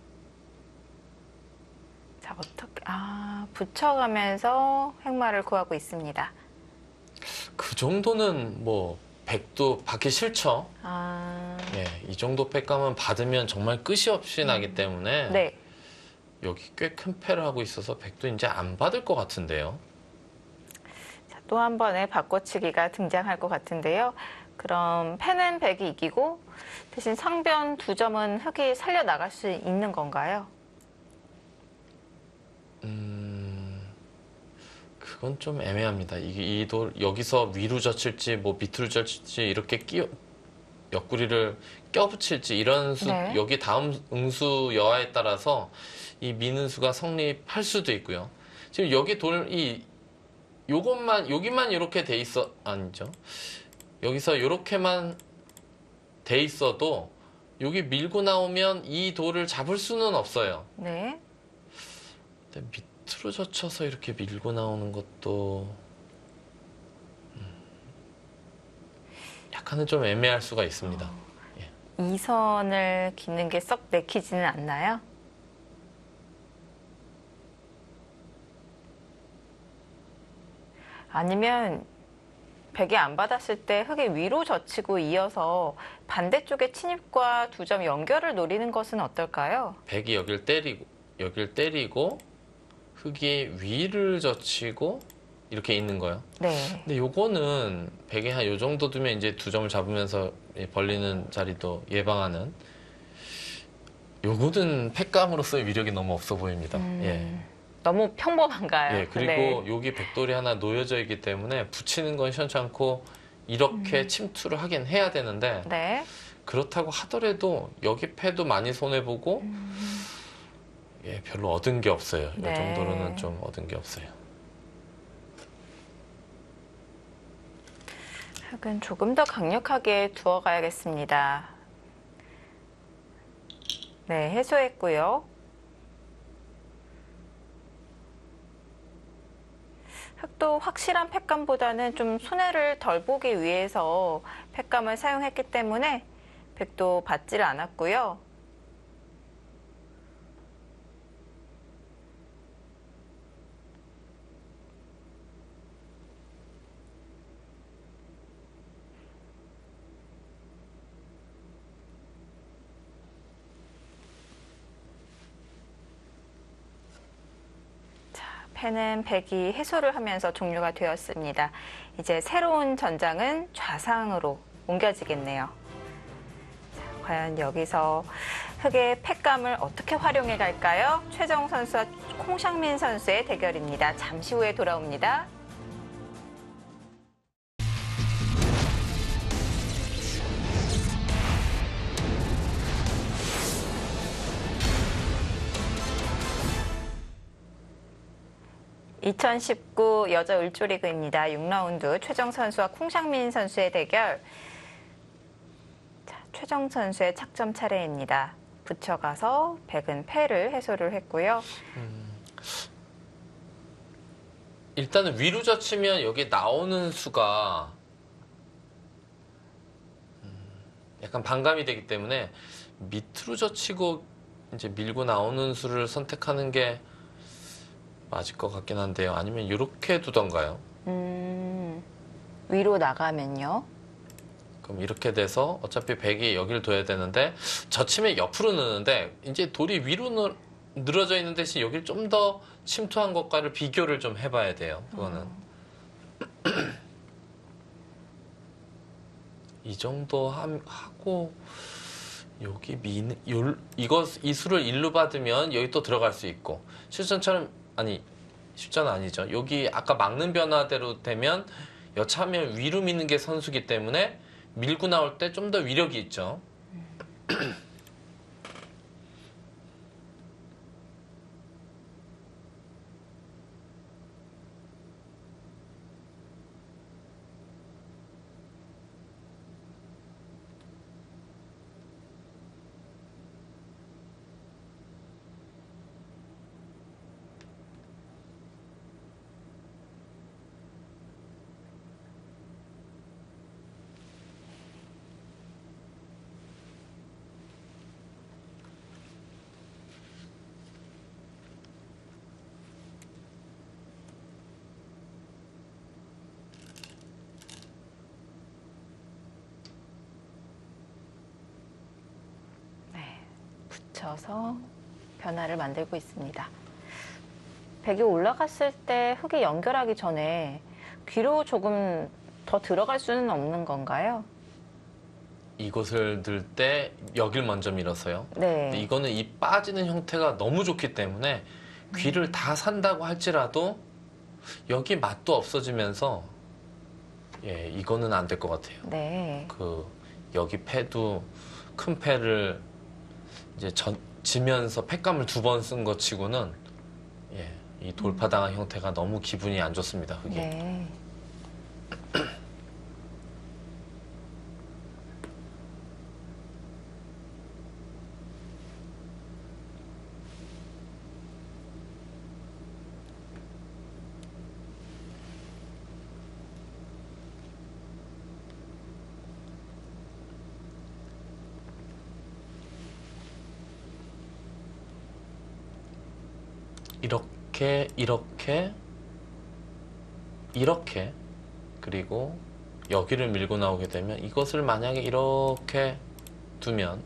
자, 어떻게, 붙여가면서 획마를 구하고 있습니다. 그 정도는 뭐 백도 받기 싫죠. 예, 이 정도 패감은 받으면 정말 끝이 없이 나기 때문에 네. 여기 꽤 큰 패를 하고 있어서 백도 이제 안 받을 것 같은데요. 자, 또 한 번의 바꿔치기가 등장할 것 같은데요. 그럼 패는 백이 이기고 대신 상변 두 점은 흑이 살려나갈 수 있는 건가요? 그건 좀 애매합니다. 이게 이 돌 여기서 위로 젖힐지 뭐 밑으로 젖힐지 이렇게 옆구리를 껴붙일지 이런 네. 여기 다음 응수 여하에 따라서 이 미는수가 성립할 수도 있고요. 지금 여기 여기만 이렇게 돼 있어 아니죠? 여기서 이렇게만 돼 있어도 여기 밀고 나오면 이 돌을 잡을 수는 없어요. 네. 근데 밑으로 젖혀서 이렇게 밀고 나오는 것도 약간은 좀 애매할 수가 있습니다. 예. 이 선을 긋는 게 썩 내키지는 않나요? 아니면 백이 안 받았을 때 흙이 위로 젖히고 이어서 반대쪽의 침입과 두 점 연결을 노리는 것은 어떨까요? 백이 여길 때리고 흙이 위를 젖히고 이렇게 있는 거예요. 네. 근데 요거는 백이 한 요 정도 두면 이제 두 점을 잡으면서 벌리는 자리도 예방하는 요거는 팩감으로서의 위력이 너무 없어 보입니다. 예. 너무 평범한가요? 예, 그리고 여기 백돌이 하나 놓여져 있기 때문에 붙이는 건 시원찮고 이렇게 침투를 하긴 해야 되는데 네. 그렇다고 하더라도 여기 패도 많이 손해보고 예, 별로 얻은 게 없어요. 네. 이 정도로는 좀 얻은 게 없어요. 흙은 조금 더 강력하게 두어가야겠습니다. 네, 해소했고요. 흙도 확실한 팩감보다는 좀 손해를 덜 보기 위해서 팩감을 사용했기 때문에 백도 받지를 않았고요. 패는 백이 해소를 하면서 종료가 되었습니다. 이제 새로운 전장은 좌상으로 옮겨지겠네요. 자, 과연 여기서 흙의 팩감을 어떻게 활용해 갈까요? 최정 선수와 콩샹민 선수의 대결입니다. 잠시 후에 돌아옵니다. (2019) 여자 을조리그입니다. 6라운드 최정 선수와 콩샹민 선수의 대결. 자, 최정 선수의 착점 차례입니다. 붙여가서 백은 패를 해소를 했고요. 일단은 위로 젖히면 여기 나오는 수가 약간 반감이 되기 때문에 밑으로 젖히고 이제 밀고 나오는 수를 선택하는 게 맞을 것 같긴 한데요. 아니면 이렇게 두던가요? 위로 나가면요? 그럼 이렇게 돼서 어차피 백이 여기를 둬야 되는데 젖히면 옆으로 넣는데 이제 돌이 위로 늘어져 있는 대신 여기를 좀 더 침투한 것과를 비교를 좀 해봐야 돼요. 그거는. 이 정도 하고 여기 이 수를 1로 받으면 여기 또 들어갈 수 있고 실전처럼 아니 실전 아니죠. 여기 아까 막는 변화대로 되면 여차하면 위로 미는 게 선수기 때문에 밀고 나올 때 좀 더 위력이 있죠. 붙여서 변화를 만들고 있습니다. 백이 올라갔을 때 흙이 연결하기 전에 귀로 조금 더 들어갈 수는 없는 건가요? 이곳을 들 때 여길 먼저 밀었어요. 네. 근데 이거는 이 빠지는 형태가 너무 좋기 때문에 귀를 다 산다고 할지라도 여기 맛도 없어지면서 예, 이거는 안 될 것 같아요. 네. 여기 패도 큰 패를 이제 지면서 팩감을 2번 쓴 것 치고는 예, 이 돌파당한 형태가 너무 기분이 안 좋습니다. 흙이. 네. 이렇게 그리고 여기를 밀고 나오게 되면 이것을 만약에 이렇게 두면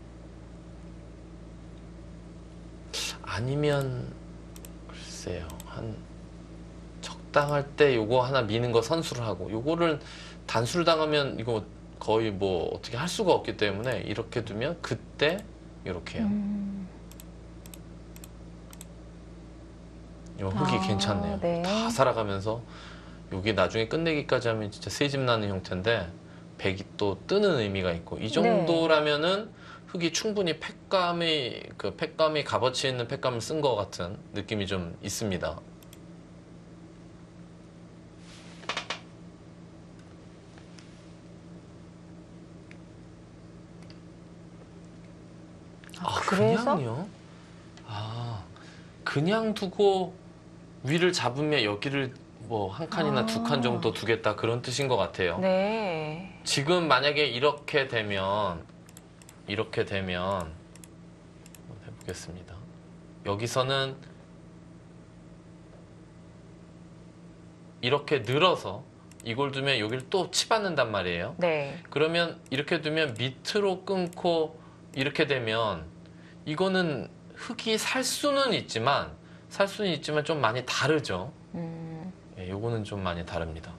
아니면 글쎄요 한 적당할 때 요거 하나 미는 거 선수를 하고 요거를 단수를 당하면 이거 거의 뭐 어떻게 할 수가 없기 때문에 이렇게 두면 그때 이렇게요. 요 흙이 괜찮네요. 네. 다 살아가면서 여기 나중에 끝내기까지 하면 진짜 새집 나는 형태인데 백이 또 뜨는 의미가 있고 이 정도라면은 흙이 충분히 팩감이 값어치 있는 팩감을 쓴 것 같은 느낌이 좀 있습니다. 그래서? 그냥요? 그냥 두고 위를 잡으면 여기를 뭐 한 칸이나 2칸 정도 두겠다 그런 뜻인 것 같아요. 네. 지금 만약에 이렇게 되면 한번 해보겠습니다. 여기서는 이렇게 늘어서 이걸 두면 여기를 또 치받는단 말이에요. 네. 그러면 이렇게 두면 밑으로 끊고 이렇게 되면 이거는 흙이 살 수는 있지만 좀 많이 다르죠. 예, 요거는 좀 많이 다릅니다.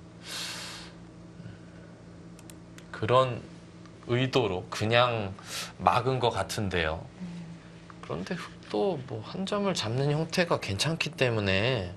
그런 의도로 그냥 막은 것 같은데요. 그런데 흙도 뭐 한 점을 잡는 형태가 괜찮기 때문에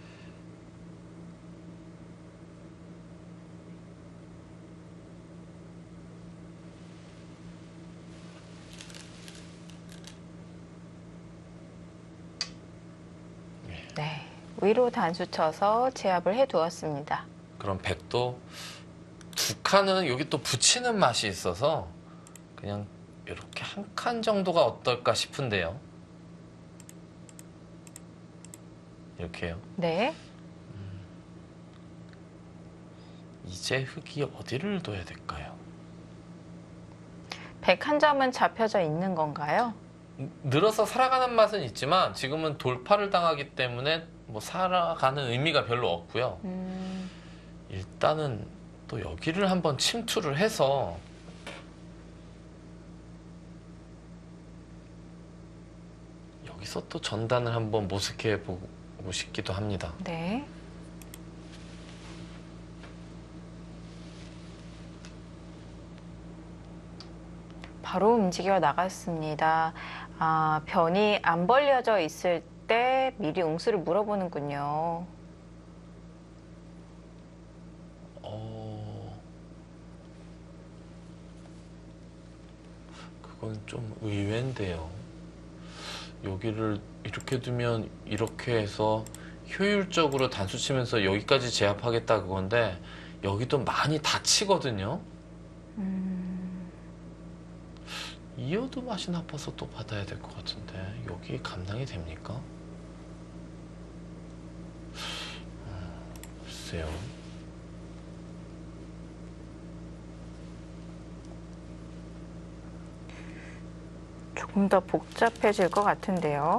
네. 위로 단수 쳐서 제압을 해 두었습니다. 그럼 백도 2칸은 여기 또 붙이는 맛이 있어서 그냥 이렇게 1칸 정도가 어떨까 싶은데요. 이렇게요. 네. 이제 흙이 어디를 둬야 될까요? 101점은 잡혀져 있는 건가요? 늘어서 살아가는 맛은 있지만 지금은 돌파를 당하기 때문에 뭐 살아가는 의미가 별로 없고요. 일단은 또 여기를 한번 침투를 해서 여기서 또 전단을 한번 모색해 보고 싶기도 합니다. 네. 바로 움직여 나갔습니다. 변이 안 벌려져 있을 때 미리 옹수를 물어보는군요. 그건 좀 의외인데요. 여기를 이렇게 두면 이렇게 해서 효율적으로 단수 치면서 여기까지 제압하겠다 그건데 여기도 많이 다치거든요. 이어도 맛이 나빠서 또 받아야 될 것 같은데 여기 감당이 됩니까? 글쎄요. 조금 더 복잡해질 것 같은데요.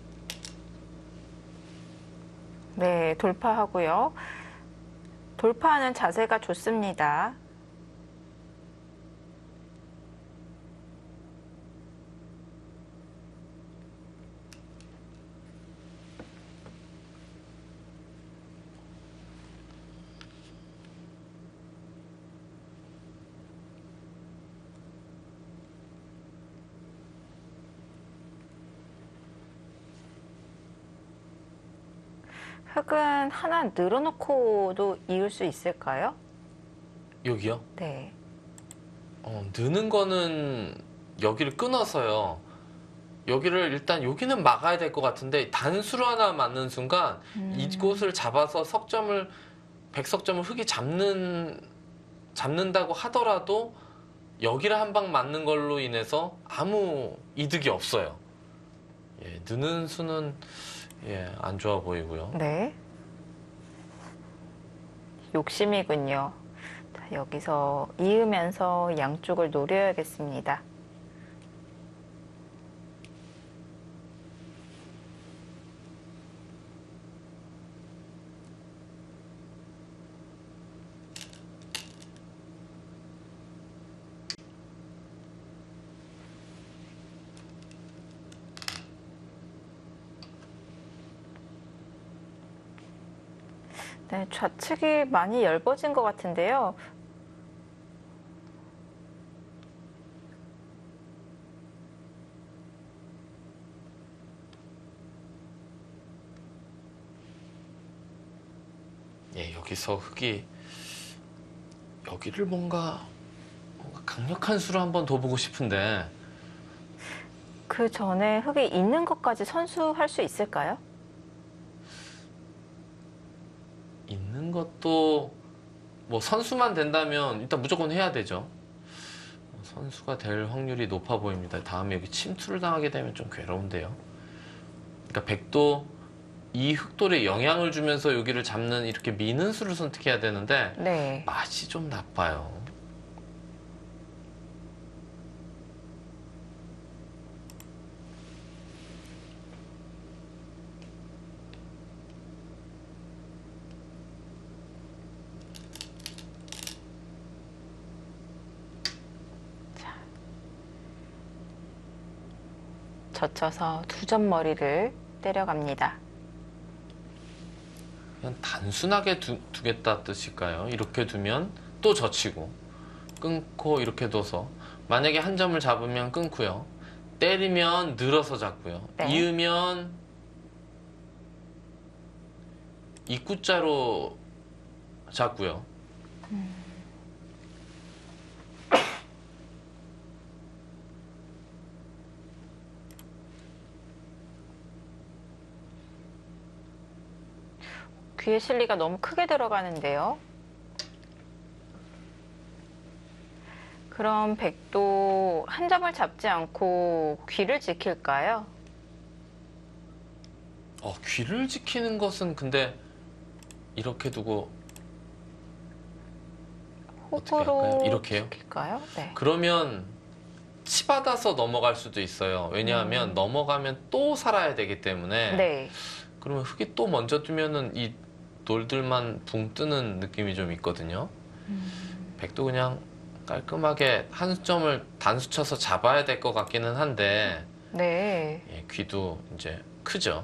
네, 돌파하고요. 돌파하는 자세가 좋습니다. 흙은 하나 늘어놓고도 이을 수 있을까요? 여기요? 네. 느는 거는 여기를 끊어서요. 여기를 일단 여기는 막아야 될 것 같은데 단수로 하나 맞는 순간 이곳을 잡아서 석점을 100석점을 흙이 잡는다고 하더라도 여기를 한 방 맞는 걸로 인해서 아무 이득이 없어요. 예, 느는 수는 예, 안 좋아 보이고요. 네. 욕심이군요. 자, 여기서 이으면서 양쪽을 노려야겠습니다. 네, 좌측이 많이 얇아진 것 같은데요. 예, 여기서 흙이 여기를 뭔가 강력한 수를 한번 더 보고 싶은데 그 전에 흙이 있는 것까지 선수할 수 있을까요? 있는 것도 뭐 선수만 된다면 일단 무조건 해야 되죠. 선수가 될 확률이 높아 보입니다. 다음에 여기 침투를 당하게 되면 좀 괴로운데요. 그러니까 백도 이 흑돌에 영향을 주면서 여기를 잡는 이렇게 미는 수를 선택해야 되는데 네. 맛이 좀 나빠요. 젖혀서 두 점 머리를 때려갑니다. 그냥 단순하게 두겠다 뜻일까요? 이렇게 두면 또 젖히고 끊고 이렇게 둬서 만약에 한 점을 잡으면 끊고요. 때리면 늘어서 잡고요. 네. 이으면 입구자로 잡고요. 귀에 실리가 너무 크게 들어가는데요. 그럼 백도 한 점을 잡지 않고 귀를 지킬까요? 귀를 지키는 것은 근데 이렇게 두고 어떻게 호구로 할까요? 이렇게요? 지킬까요? 네. 그러면 치받아서 넘어갈 수도 있어요. 왜냐하면 넘어가면 또 살아야 되기 때문에 네. 그러면 흙이 또 먼저 뜨면은 이 돌들만 붕 뜨는 느낌이 좀 있거든요. 백도 그냥 깔끔하게 한 점을 단수 쳐서 잡아야 될 것 같기는 한데 네. 예, 귀도 이제 크죠.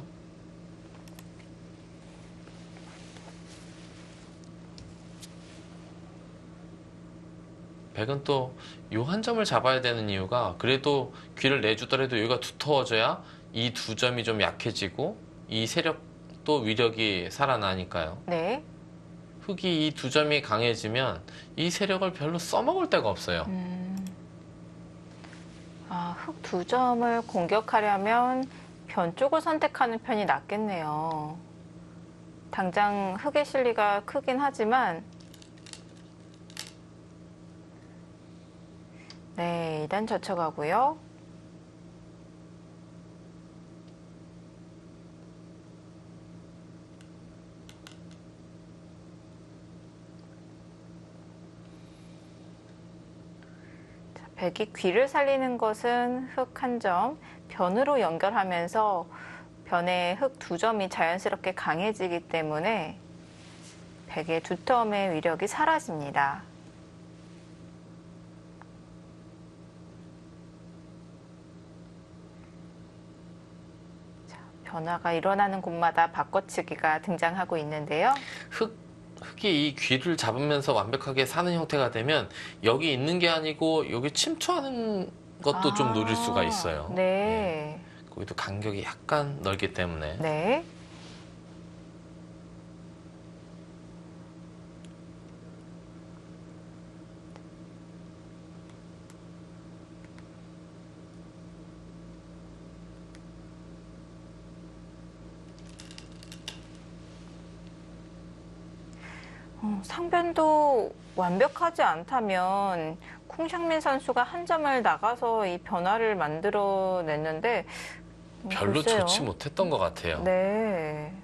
백은 또 요 한 점을 잡아야 되는 이유가 그래도 귀를 내주더라도 여기가 두터워져야 이 두 점이 좀 약해지고 이 세력도 위력이 살아나니까요. 네. 흙이 이 두 점이 강해지면 이 세력을 별로 써먹을 데가 없어요. 흙 두 점을 공격하려면 변 쪽을 선택하는 편이 낫겠네요. 당장 흙의 실리가 크긴 하지만 네, 2단 젖혀가고요. 자, 백이 귀를 살리는 것은 흙 한 점, 변으로 연결하면서 변의 흙 두 점이 자연스럽게 강해지기 때문에 백의 두터움의 위력이 사라집니다. 변화가 일어나는 곳마다 바꿔치기가 등장하고 있는데요. 흙이 이 귀를 잡으면서 완벽하게 사는 형태가 되면 여기 있는 게 아니고 여기 침투하는 것도 좀 노릴 수가 있어요. 네. 거기도 간격이 약간 넓기 때문에 네. 상변도 완벽하지 않다면 쿵샹민 선수가 한 점을 나가서 이 변화를 만들어냈는데 별로 글쎄요. 좋지 못했던 것 같아요. 네.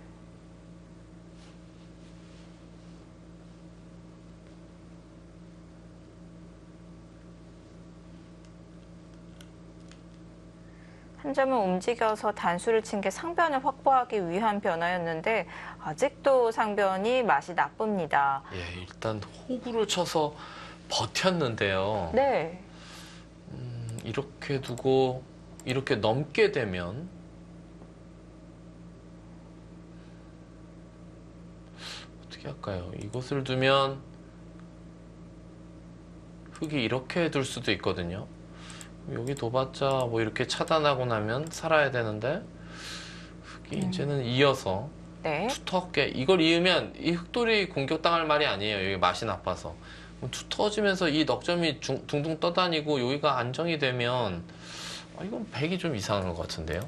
한 점을 움직여서 단수를 친 게 상변을 확보하기 위한 변화였는데 아직도 상변이 맛이 나쁩니다. 예, 일단 호구를 쳐서 버텼는데요. 네. 이렇게 두고 이렇게 넘게 되면 어떻게 할까요? 이것을 두면 흙이 이렇게 둘 수도 있거든요. 여기 둬봤자 뭐 이렇게 차단하고 나면 살아야 되는데 흙이 이제는 이어서 네. 두텁게 이걸 이으면 이 흙돌이 공격당할 말이 아니에요. 여기 맛이 나빠서 두터워지면서 이 넉점이 둥둥 떠다니고 여기가 안정이 되면 이건 백이 좀 이상한 것 같은데요.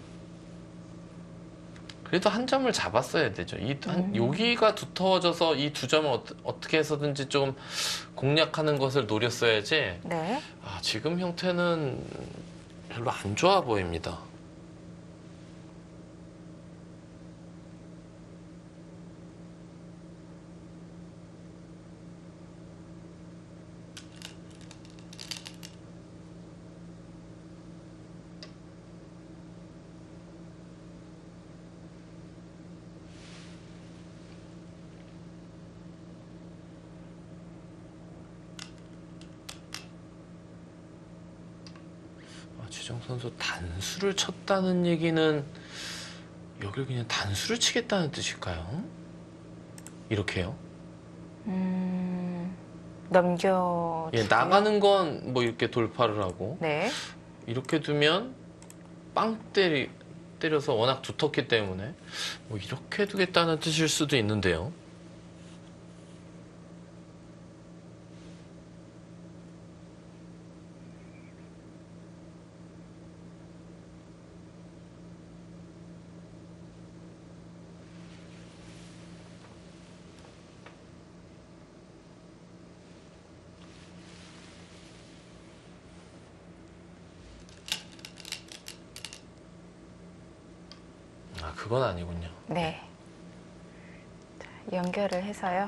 그래도 한 점을 잡았어야 되죠. 여기가 두터워져서 이 두 점을 어떻게 해서든지 좀 공략하는 것을 노렸어야지. 네. 지금 형태는 별로 안 좋아 보입니다. 주정 선수 단수를 쳤다는 얘기는 여길 그냥 단수를 치겠다는 뜻일까요? 이렇게요? 넘겨. 예, 나가는 건 뭐 이렇게 돌파를 하고 네. 이렇게 두면 빵 때려서 워낙 두텁기 때문에 뭐 이렇게 두겠다는 뜻일 수도 있는데요. 그건 아니군요. 네. 자, 연결을 해서요.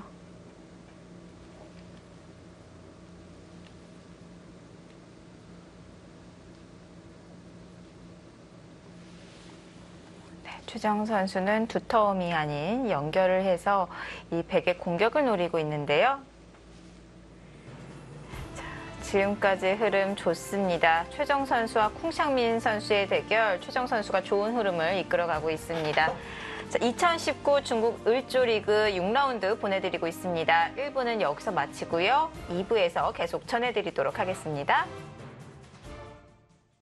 네, 주정 선수는 두터움이 아닌 연결을 해서 이 백의 공격을 노리고 있는데요. 자, 지금까지 흐름 좋습니다. 최정 선수와 쿵샹민 선수의 대결, 최정 선수가 좋은 흐름을 이끌어가고 있습니다. 자, 2019 중국 을조리그 6라운드 보내드리고 있습니다. 1부는 여기서 마치고요. 2부에서 계속 전해드리도록 하겠습니다.